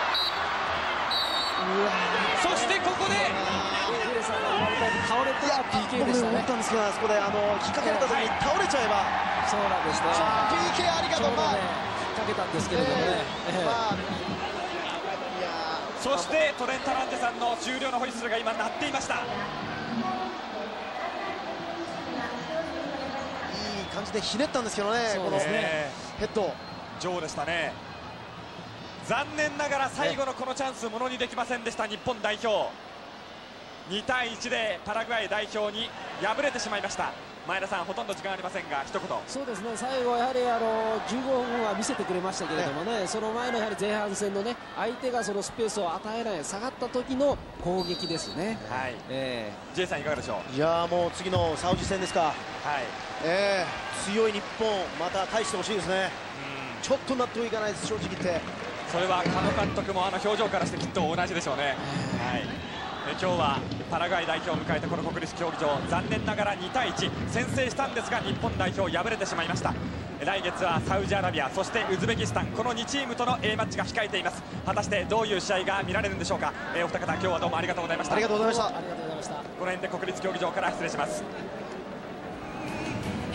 うわ、そしてここで
倒れては ピーケー でしたね。
僕も思ったんですけど、あそこであの引っ掛けられた時に倒れちゃえば、
そうなんですね。
ピーケー ありがとう。まあ
かけたんですけれどもね、
まあ
そしてトレンタ・ランジェさんの終了のホイッスルが今鳴っていました。いい
感じでひねったんですけどね、このヘッド
ジョーでしたね。残念ながら最後のこのチャンスものにできませんでした日本代表。 にたいいちでパラグアイ代表に敗れてしまいました。前田さん、ほとんど時間ありませんが一言。
そうですね、最後やはりあのじゅうごふんは見せてくれましたけれどもね、その前のやはり前半戦のね、相手がそのスペースを与えない下がった時の攻撃ですね。
はい。えー、J さんいかがでしょう。
いやもう次のサウジ戦ですか。はい。えー、強い日本また返してほしいですね。うん、ちょっと納得いかないです、正直言って。
それは狩野監督もあの表情からしてきっと同じでしょうね。はい。今日はパラグアイ代表を迎えたこの国立競技場、残念ながらにたいいち先制したんですが日本代表敗れてしまいました。来月はサウジアラビア、そしてウズベキスタン、このにチームとの A マッチが控えています。果たしてどういう試合が見られるんでしょうか。えー、お二方今日はどうもありがとうございました。
ありがとうございました。
ありがとうございました。
この辺で国立競技場から失礼します。